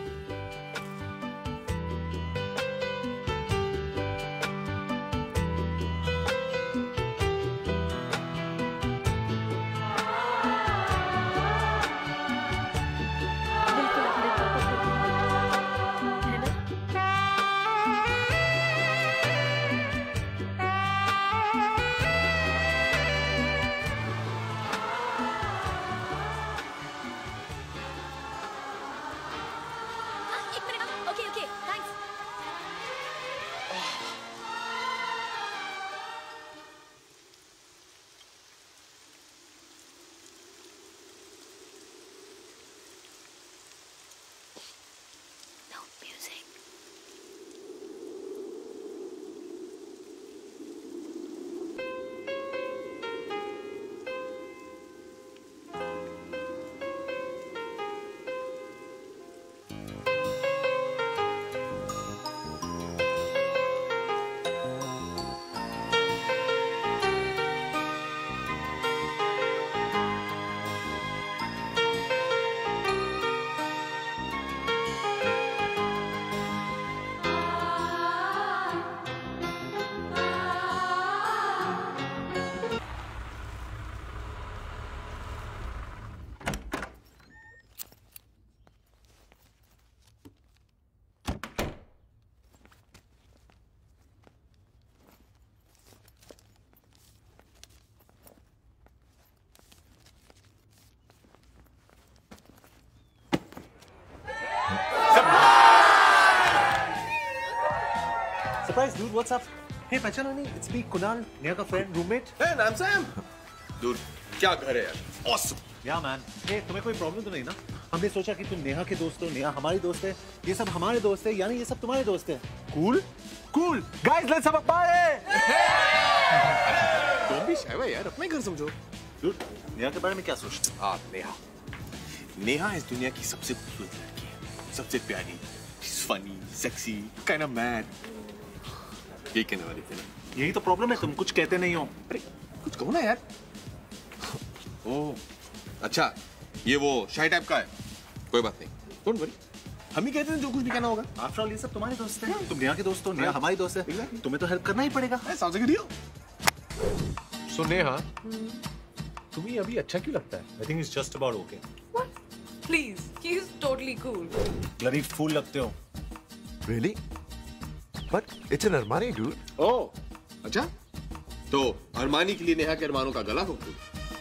Speaker 5: Dude, what's up? Hey, पहचाना नहीं? It's me, Kunal, नेहा का friend, roommate.
Speaker 2: Hey, नाम सैम. Dude, क्या घर है यार? Awesome.
Speaker 5: Yeah, man. Hey, तुम्हें कोई प्रॉब्लम तो नहीं ना? हमने सोचा कि तुम नेहा के दोस्त हो, नेहा हमारी दोस्त है, ये सब हमारे दोस्त है, यानी ये सब तुम्हारे दोस्त है. Cool? Cool. Guys, let's have a party.
Speaker 2: तुम भी शायद यार, अपने घर समझो.
Speaker 5: Dude, नेहा के बारे में क्या सोचते हो?
Speaker 2: हाँ, नेहा. नेहा इस दुनिया की सबसे खूबसूरत लड़की है, सबसे प्यारी. She's funny, sexy, kind of mad. यही कहने वाली थी ना?
Speaker 5: यही तो प्रॉब्लम है, तुम कुछ कहते नहीं हो.
Speaker 2: अरे, कुछ कहो ना यार. ओह, अच्छा, ये वो शाही टाइप का है. कोई बात नहीं. Don't worry. हम ही कहते हैं जो कुछ भी कहना होगा.
Speaker 5: After all, ये सब तुम्हारे दोस्त हैं. तुम नेहा के दोस्त हो, नेहा हमारी दोस्त है. तुम्हें तो हेल्प करना ही पड़ेगा.
Speaker 2: Sounds like a deal. So Neha, तुम्हें अभी अच्छा क्यों लगता है?
Speaker 5: I think it's just about okay.
Speaker 12: What? Please, he's totally cool.
Speaker 5: Bloody fool लगते हो.
Speaker 17: Really? But it's an Armani, dude.
Speaker 2: Oh, अच्छा? तो अरमानी के लिए नेहा के अरमानों का गला घोट दो.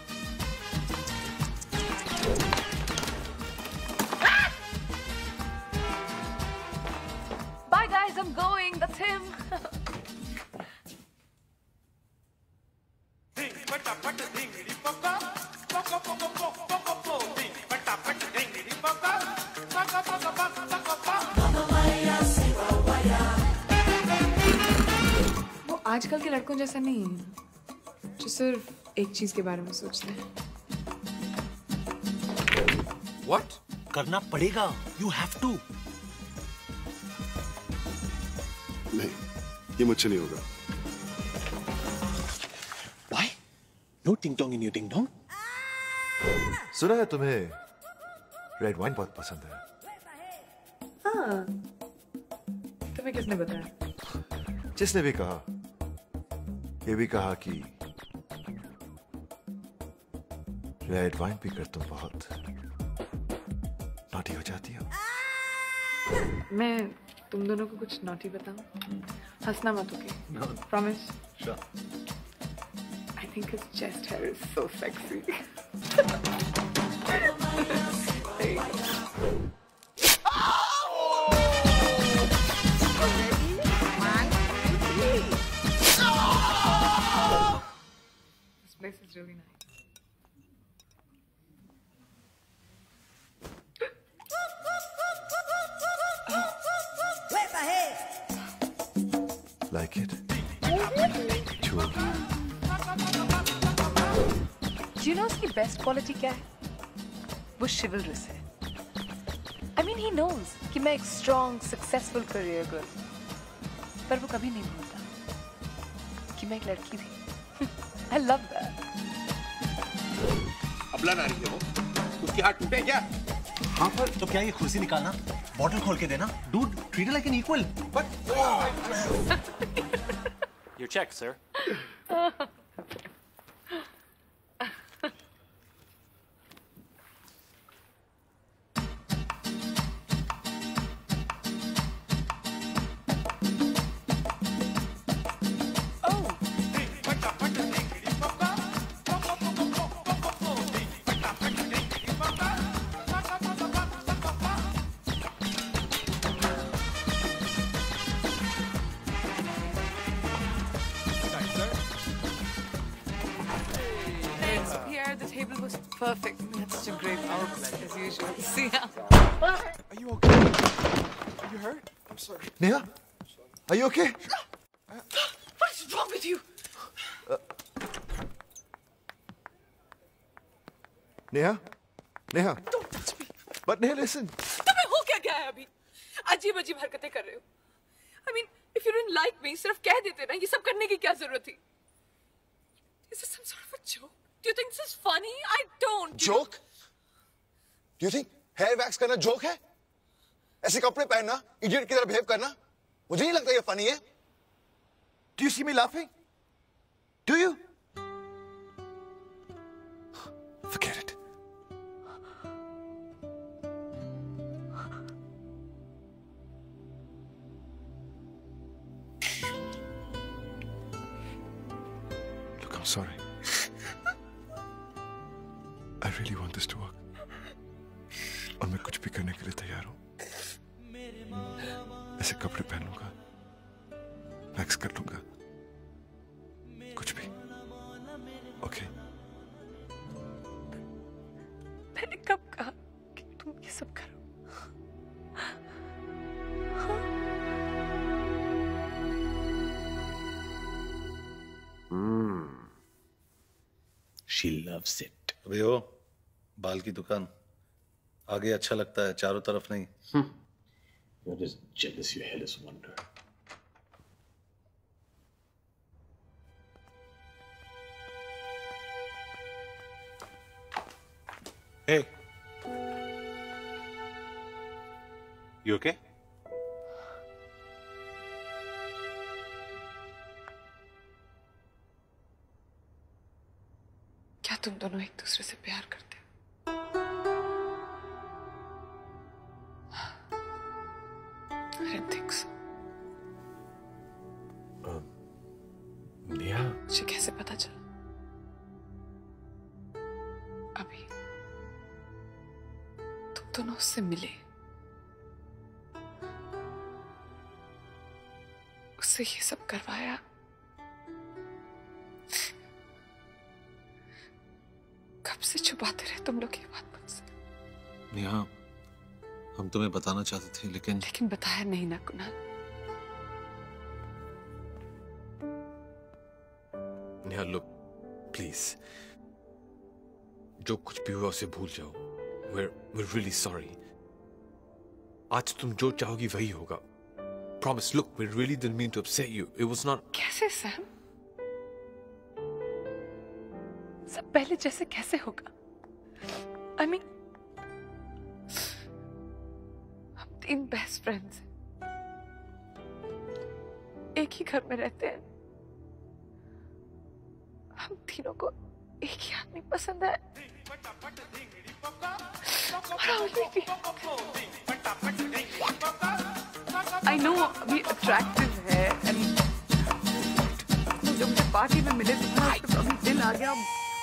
Speaker 12: Bye guys, I'm going. That's him. वो आजकल के लड़कों जैसा नहीं है जो सिर्फ एक चीज के बारे में सोचते हैं.
Speaker 2: What?
Speaker 5: करना पड़ेगा. You have to.
Speaker 17: नहीं, ये मुझसे नहीं होगा.
Speaker 2: Why? No ting tong in your ding dong.
Speaker 17: सुना है तुम्हें रेड वाइन बहुत पसंद है.
Speaker 12: हाँ. तुम्हें किसने बताया?
Speaker 17: जिसने भी कहा, ये भी कहा कि रेड वाइन पीकर तुम बहुत नॉटी हो जाती हो.
Speaker 12: मैं तुम दोनों को कुछ नॉटी बताऊं? हंसना मत, okay? Promise?
Speaker 5: Sure.
Speaker 12: I think his chest hair is so sexy. There you go. This place is really nice.
Speaker 17: Like it?
Speaker 12: Do you know उसकी best quality क्या है? वो chivalrous है. I mean, he knows कि मैं एक strong, successful career girl. पर वो कभी नहीं भूलता कि मैं एक लड़की थी. I love that.
Speaker 2: अबला नारी है वो. उसकी हाथ टूटे क्या?
Speaker 5: हाँ, पर तो क्या ये खुशी निकालना? बॉटल खोल के देना. Dude, treat her like an equal.
Speaker 2: But
Speaker 9: Your check, sir.
Speaker 12: The table was perfect. We had such a great outlet as usual. See ya.
Speaker 17: Are you okay? Are you hurt? I'm sorry. Neha, are you okay?
Speaker 12: What is wrong with you?
Speaker 17: Uh, Neha, Neha.
Speaker 12: Don't touch me.
Speaker 17: But Neha, listen.
Speaker 12: तुम्हें हो क्या गया है अभी? अजीब अजीब हरकतें कर रहे हो. I mean, if you didn't like me, सिर्फ कह देते ना. ये सब करने की क्या जरूरत थी? Is this some sort of a joke? Do you think this is funny? I don't.
Speaker 17: Joke? Do you think hair wax करना joke है? ऐसे कपड़े पहनना, idiot की तरह behave करना, मुझे नहीं लगता ये funny है. Do you see me laughing? Do you? Forget it. Look, I'm sorry. I really want this to work. और मैं कुछ भी करने के लिए तैयार हूँ. ऐसे कपड़े पहन लूंगा, मैक्स कर लूंगा, कुछ भी। ओके?
Speaker 12: मैंने कब कहा कि तुम ये सब करो?
Speaker 2: Hmm. She loves it.
Speaker 5: अबे हो, बाल की दुकान आगे अच्छा लगता है, चारों तरफ नहीं।
Speaker 2: Hmm. You're just jealous, you hellish wonder.
Speaker 5: Hey, you okay?
Speaker 12: क्या तुम दोनों एक दूसरे से प्यार करते हो? I don't think so.
Speaker 2: Neha,
Speaker 12: मुझे कैसे पता चला? अभी तुम दोनों उससे मिले, उससे ये सब करवाया, कब से छुपाते रहे तुम लोग ये बात मुझसे?
Speaker 5: नेहा, हम तुम्हें बताना चाहते थे लेकिन
Speaker 12: लेकिन बताया नहीं ना कुणाल।
Speaker 13: नेहा, लुक प्लीज, जो कुछ भी हुआ उसे भूल जाओ। We're we're really sorry. आज तुम जो चाहोगी वही होगा। Promise. Look, we really didn't mean to upset you. It was not.
Speaker 12: कैसे सैम? सब पहले जैसे कैसे होगा? I mean, हम तीन बेस्ट फ्रेंड्स हैं, एक ही घर में रहते हैं, हम तीनों को एक ही आदमी पसंद है। I know अभी attractive है, and जब मुझे पार्टी में मिले तो मुझे उसके अभी दिल आ गया।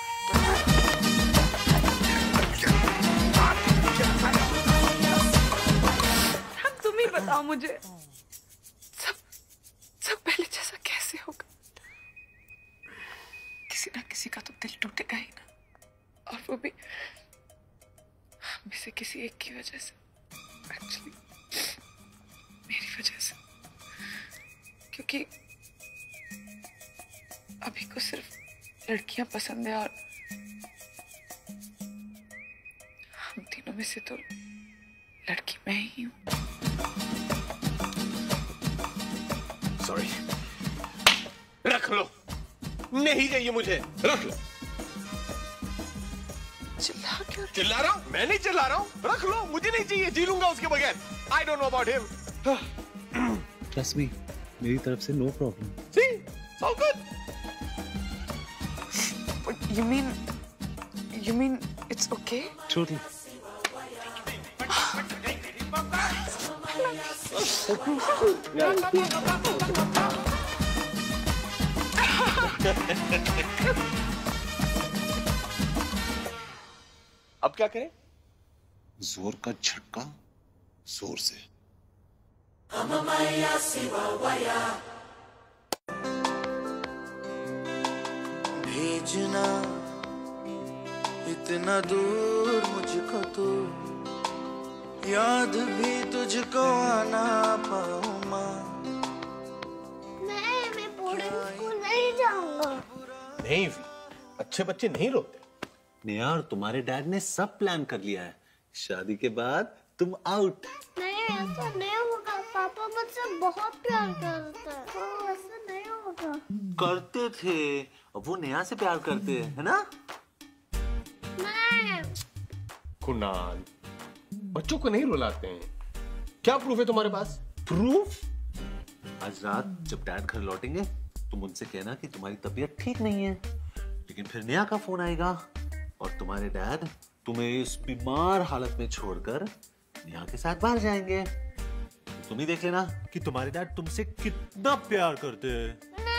Speaker 12: हम तुम ही बताओ मुझे, सब सब पहले जैसा कैसे होगा? किसी ना किसी का तो दिल टूटेगा ही ना, और वो भी हम में से किसी एक की वजह से। एक्चुअली मेरी वजह से, क्योंकि अभी को सिर्फ लड़कियां पसंद है और हम तीनों में से तो लड़की मैं ही हूँ।
Speaker 13: Sorry. रख लो, नहीं चाहिए मुझे, रख लो।
Speaker 12: चिल्ला क्यों?
Speaker 13: चिल्ला रहा हूँ? मैं नहीं चिल्ला रहा हूँ, रख लो, मुझे नहीं चाहिए, जी लूंगा उसके बगैर। I don't know about him.
Speaker 5: Trust me, मेरी तरफ से no problem.
Speaker 13: See, it's all good.
Speaker 12: But you mean, you mean it's okay?
Speaker 5: Totally.
Speaker 13: अब क्या करें?
Speaker 5: जोर का झटका, जोर से।
Speaker 7: भेजना इतना दूर मुझको तो, याद भी तुझको आना पाऊँ माँ।
Speaker 22: मैं मैं बोर्डिंग स्कूल नहीं जाऊंगा।
Speaker 13: नहीं, अच्छे बच्चे नहीं रोते।
Speaker 5: नेहा, और तुम्हारे डैड ने सब प्लान कर लिया है, शादी के बाद तुम आउट।
Speaker 22: नहीं, ऐसा नहीं होगा, पापा मुझसे बहुत प्यार करते हैं। तो ऐसा नहीं होगा।
Speaker 5: करते थे, अब वो नेहा से प्यार करते हैं, है ना?
Speaker 22: नहीं।
Speaker 13: कुणाल, बच्चों को नहीं रुलाते हैं। क्या प्रूफ है तुम्हारे पास? प्रूफ?
Speaker 5: आज रात जब डैड घर लौटेंगे तुम उनसे कहना कि तुम्हारी तबीयत ठीक नहीं है, लेकिन फिर नेहा का फोन आएगा और तुम्हारे डैड तुम्हें इस बीमार हालत में छोड़कर नेहा के साथ बाहर जाएंगे। तो तुम ही देख लेना कि तुम्हारे डैड तुमसे कितना प्यार करते हैं।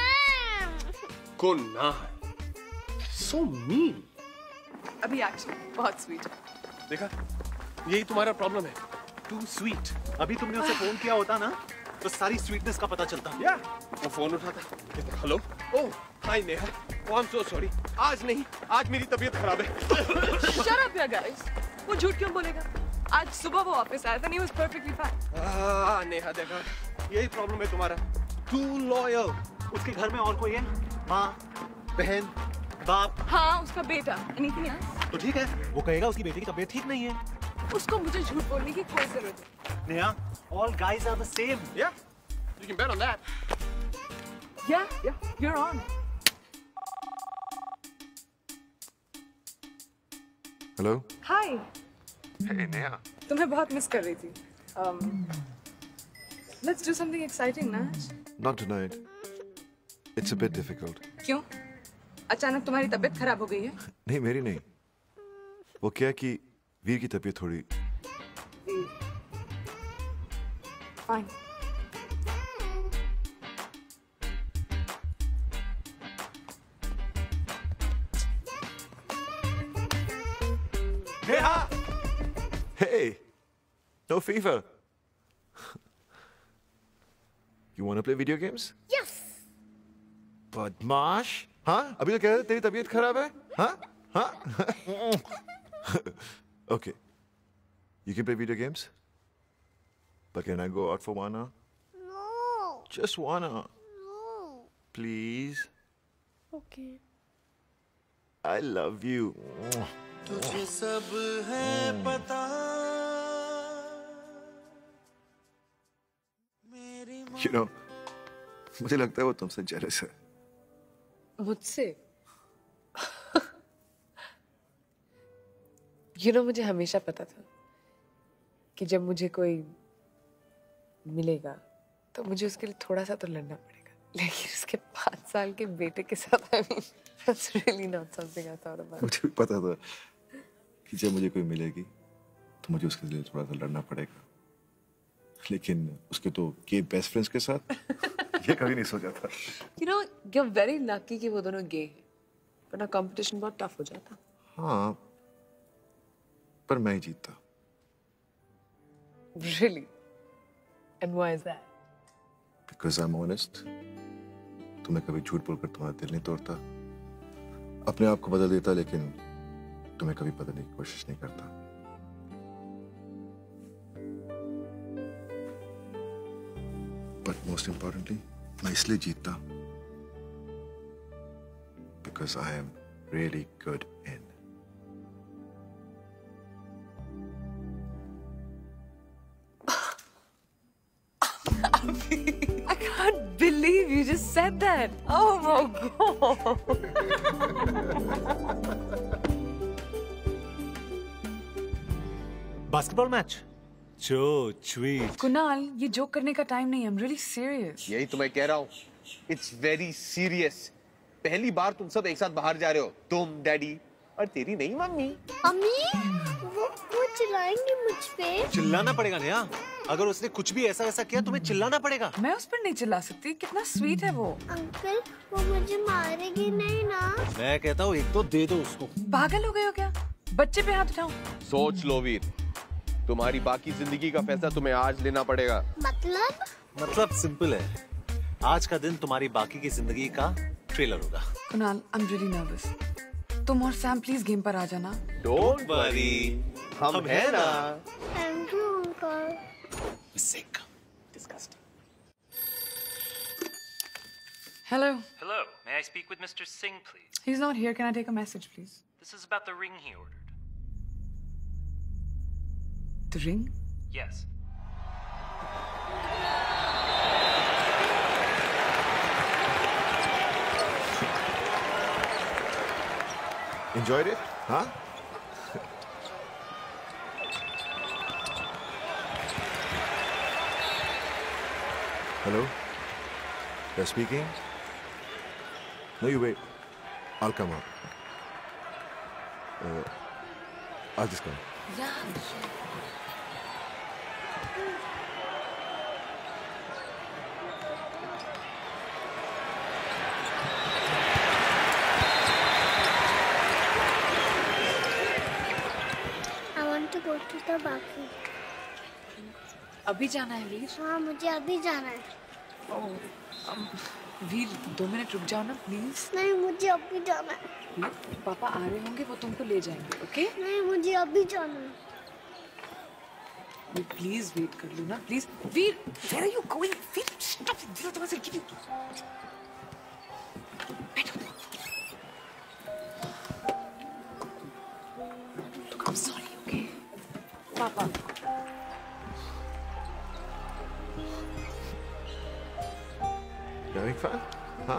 Speaker 13: Kunal, so mean.
Speaker 12: अभी एक्चुअली बहुत स्वीट है।
Speaker 13: देखा, यही तुम्हारा प्रॉब्लम है, टू स्वीट।
Speaker 5: अभी तुमने उसे फोन किया होता ना तो सारी स्वीटनेस का पता चलता।
Speaker 2: या वो फोन उठाता। Hello, oh hi Neha, I am so sorry, आज नहीं, आज मेरी तबीयत खराब है।
Speaker 12: Shut up, you guys. वो झूठ क्यों बोलेगा? आज सुबह वो ऑफिस आया था, he was perfectly fine.
Speaker 2: आ, नेहा देखा, यही प्रॉब्लम है तुम्हारा, too loyal.
Speaker 5: उसके घर में और कोई है? माँ, बहन, बाप?
Speaker 12: हाँ, उसका बेटा। Anything else?
Speaker 5: तो ठीक है, वो कहेगा उसकी बेटी की तबीयत ठीक नहीं है।
Speaker 12: उसको मुझे झूठ बोलने की कोई जरूरत नहीं।
Speaker 5: Neha, all guys are the same.
Speaker 2: Yeah, you can bet on that.
Speaker 12: Yeah, yeah, you're on.
Speaker 17: Hello?
Speaker 12: Hi.
Speaker 17: Hey, Neha.
Speaker 12: तुम्हें बहुत मिस कर रही थी। Um, let's do something exciting, ना?
Speaker 17: Not tonight. It's a bit difficult.
Speaker 12: क्यों? अचानक तुम्हारी तबीयत खराब हो गई है?
Speaker 17: नहीं, मेरी नहीं। वो क्या कि वीर की तबीयत थोड़ी।
Speaker 12: Fine.
Speaker 17: Neha! Hey! No fever. You want to play video games?
Speaker 22: Yes.
Speaker 17: बदमाश, हाँ? अभी तो कह रहे थे तेरी तबीयत खराब है, हाँ? हाँ? Okay. You can play video games? But can I go out for one hour?
Speaker 22: No.
Speaker 17: Just one hour.
Speaker 22: No.
Speaker 17: Please.
Speaker 22: Okay.
Speaker 17: I love you.
Speaker 7: तुझे सब है पता
Speaker 17: You know, मुझे लगता है वो तुमसे jealous है।
Speaker 12: मुझसे? You know, मुझे हमेशा पता था कि जब मुझे कोई मिलेगा तो मुझे उसके लिए थोड़ा सा तो लड़ना पड़ेगा, लेकिन उसके पाँच साल के बेटे के साथ I mean, that's really not something I thought about.
Speaker 17: मुझे भी पता था कि जब मुझे कोई मिलेगी तो मुझे उसके लिए थोड़ा सा लड़ना पड़ेगा, लेकिन उसके तो के बेस्ट फ्रेंड्स के साथ ये कभी नहीं सोचा था।
Speaker 12: You know, you're very lucky कि वो दोनों गे हैं, वरना कंपटीशन बहुत टफ हो जाता।
Speaker 17: हाँ, पर मैं ही जीतता।
Speaker 12: Really? And why is that?
Speaker 17: Because I'm honest. तो मैं कभी झूठ बोलकर तुम्हारा दिल नहीं तोड़ता, अपने आप को बदल देता, लेकिन तुम्हें कभी बदलने की कोशिश नहीं करता। But most importantly, मैं इसलिए जीतता because I am really good in.
Speaker 12: I can't believe you just said that. Oh my God.
Speaker 5: Basketball match? जो स्वीट।
Speaker 12: कुणाल, ये जोक करने का टाइम नहीं है। I'm really serious.
Speaker 2: यही तो मैं कह रहा हूँ। It's very serious. पहली बार तुम सब एक साथ बाहर जा रहे हो, तुम, डैडी और तेरी नई मम्मी।
Speaker 22: अम्मी, वो वो चिल्लाएंगी मुझ पे।
Speaker 5: चिल्लाना पड़ेगा नेहा। अगर उसने कुछ भी ऐसा वैसा किया तुम्हें चिल्लाना पड़ेगा।
Speaker 12: मैं उस पर नहीं चिल्ला सकती, कितना स्वीट है वो।
Speaker 22: अंकल, वो मुझे मारेगी नहीं ना?
Speaker 5: मैं कहता हूँ एक तो दे दो उसको।
Speaker 12: पागल हो गए हो क्या? बच्चे पे हाथ उठाओ।
Speaker 2: सोच लो वीर, तुम्हारी बाकी जिंदगी का फैसला तुम्हें आज लेना पड़ेगा।
Speaker 22: मतलब?
Speaker 5: मतलब सिंपल है, आज का दिन तुम्हारी बाकी की जिंदगी का ट्रेलर होगा।
Speaker 12: Kunal, I'm really nervous. तुम और सैम प्लीज गेम पर आ जाना।
Speaker 2: Don't worry, हम हैं ना।
Speaker 22: Thank you, uncle.
Speaker 5: Sick. Disgusting.
Speaker 12: Hello.
Speaker 4: Hello, may I speak with Mister Singh, please?
Speaker 12: He's not here. Can I take a message, please?
Speaker 4: This is about the ring he ordered.
Speaker 12: The ring?
Speaker 4: Yes.
Speaker 17: Enjoyed it? Huh? Hello? You're speaking? No, you wait. I'll come up. Uh, I'll just come.
Speaker 12: Yeah.
Speaker 22: I want to go to the balcony.
Speaker 12: अभी जाना है वीर?
Speaker 22: हाँ मुझे अभी जाना है।
Speaker 12: ओह, um, वीर दो मिनट रुक जाओ ना प्लीज।
Speaker 22: नहीं मुझे अभी जाना है।
Speaker 12: पापा आ रहे होंगे, वो तुमको ले जाएंगे, ओके?
Speaker 22: नहीं मुझे अभी जाना है।
Speaker 12: प्लीज वेट कर लो ना, please. Veer, where are you going? Veer, stop! Veer, तुम्हारे से गिरी। बैठो। Look, I'm sorry, okay? पापा।
Speaker 17: Having fun? Huh?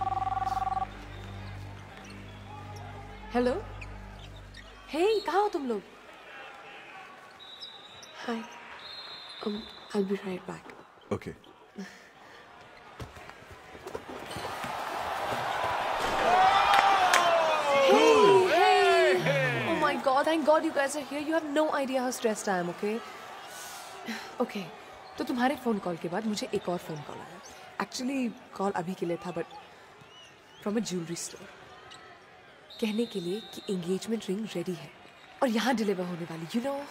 Speaker 12: Hello. Hey, कहाँ हो तुम लोग?
Speaker 20: Hi. Um, I'll be right back.
Speaker 17: Okay.
Speaker 12: Hey, hey! Oh my God! Thank God you guys are here. You have no idea how stressed I am. Okay? Okay. तो तुम्हारे फोन कॉल के बाद मुझे एक और फोन कॉल आया. Actually, कॉल अभी के लिए था, but from a jewelry store. कहने के लिए कि engagement ring ready है और यहाँ डिलीवर होने वाली. You know?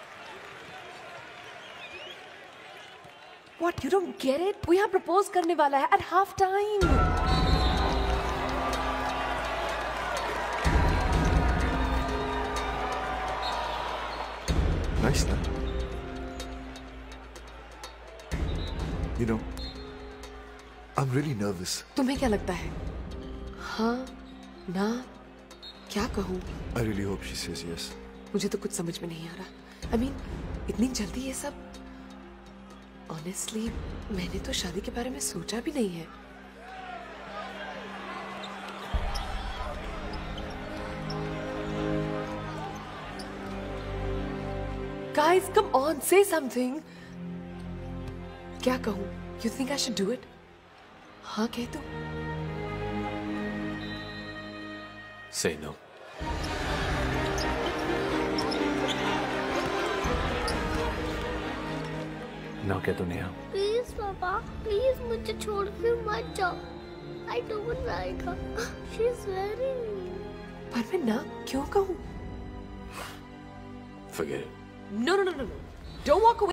Speaker 12: What? You don't get it? वो यहाँ propose करने वाला है at half time.
Speaker 17: Nice, ना? You know, I'm really nervous.
Speaker 12: तुम्हें क्या लगता है? हाँ, ना, क्या कहूँ?
Speaker 17: I really hope she says yes.
Speaker 12: मुझे तो कुछ समझ में नहीं आ रहा. I mean, इतनी जल्दी ये सब. Honestly, मैंने तो शादी के बारे में सोचा भी नहीं है. Guys, come on, say something. क्या कहूँ? You think I should do it? हाँ कह दो.
Speaker 2: Say no. ना क्या तो नेहा?
Speaker 22: प्लीज पापा, प्लीज मुझे छोड़ के मत जाओ. I don't like her. She's very mean.
Speaker 12: पर मैं ना क्यों कहूँ?
Speaker 2: Forget it.
Speaker 12: No, no, no, no, no. Don't walk away.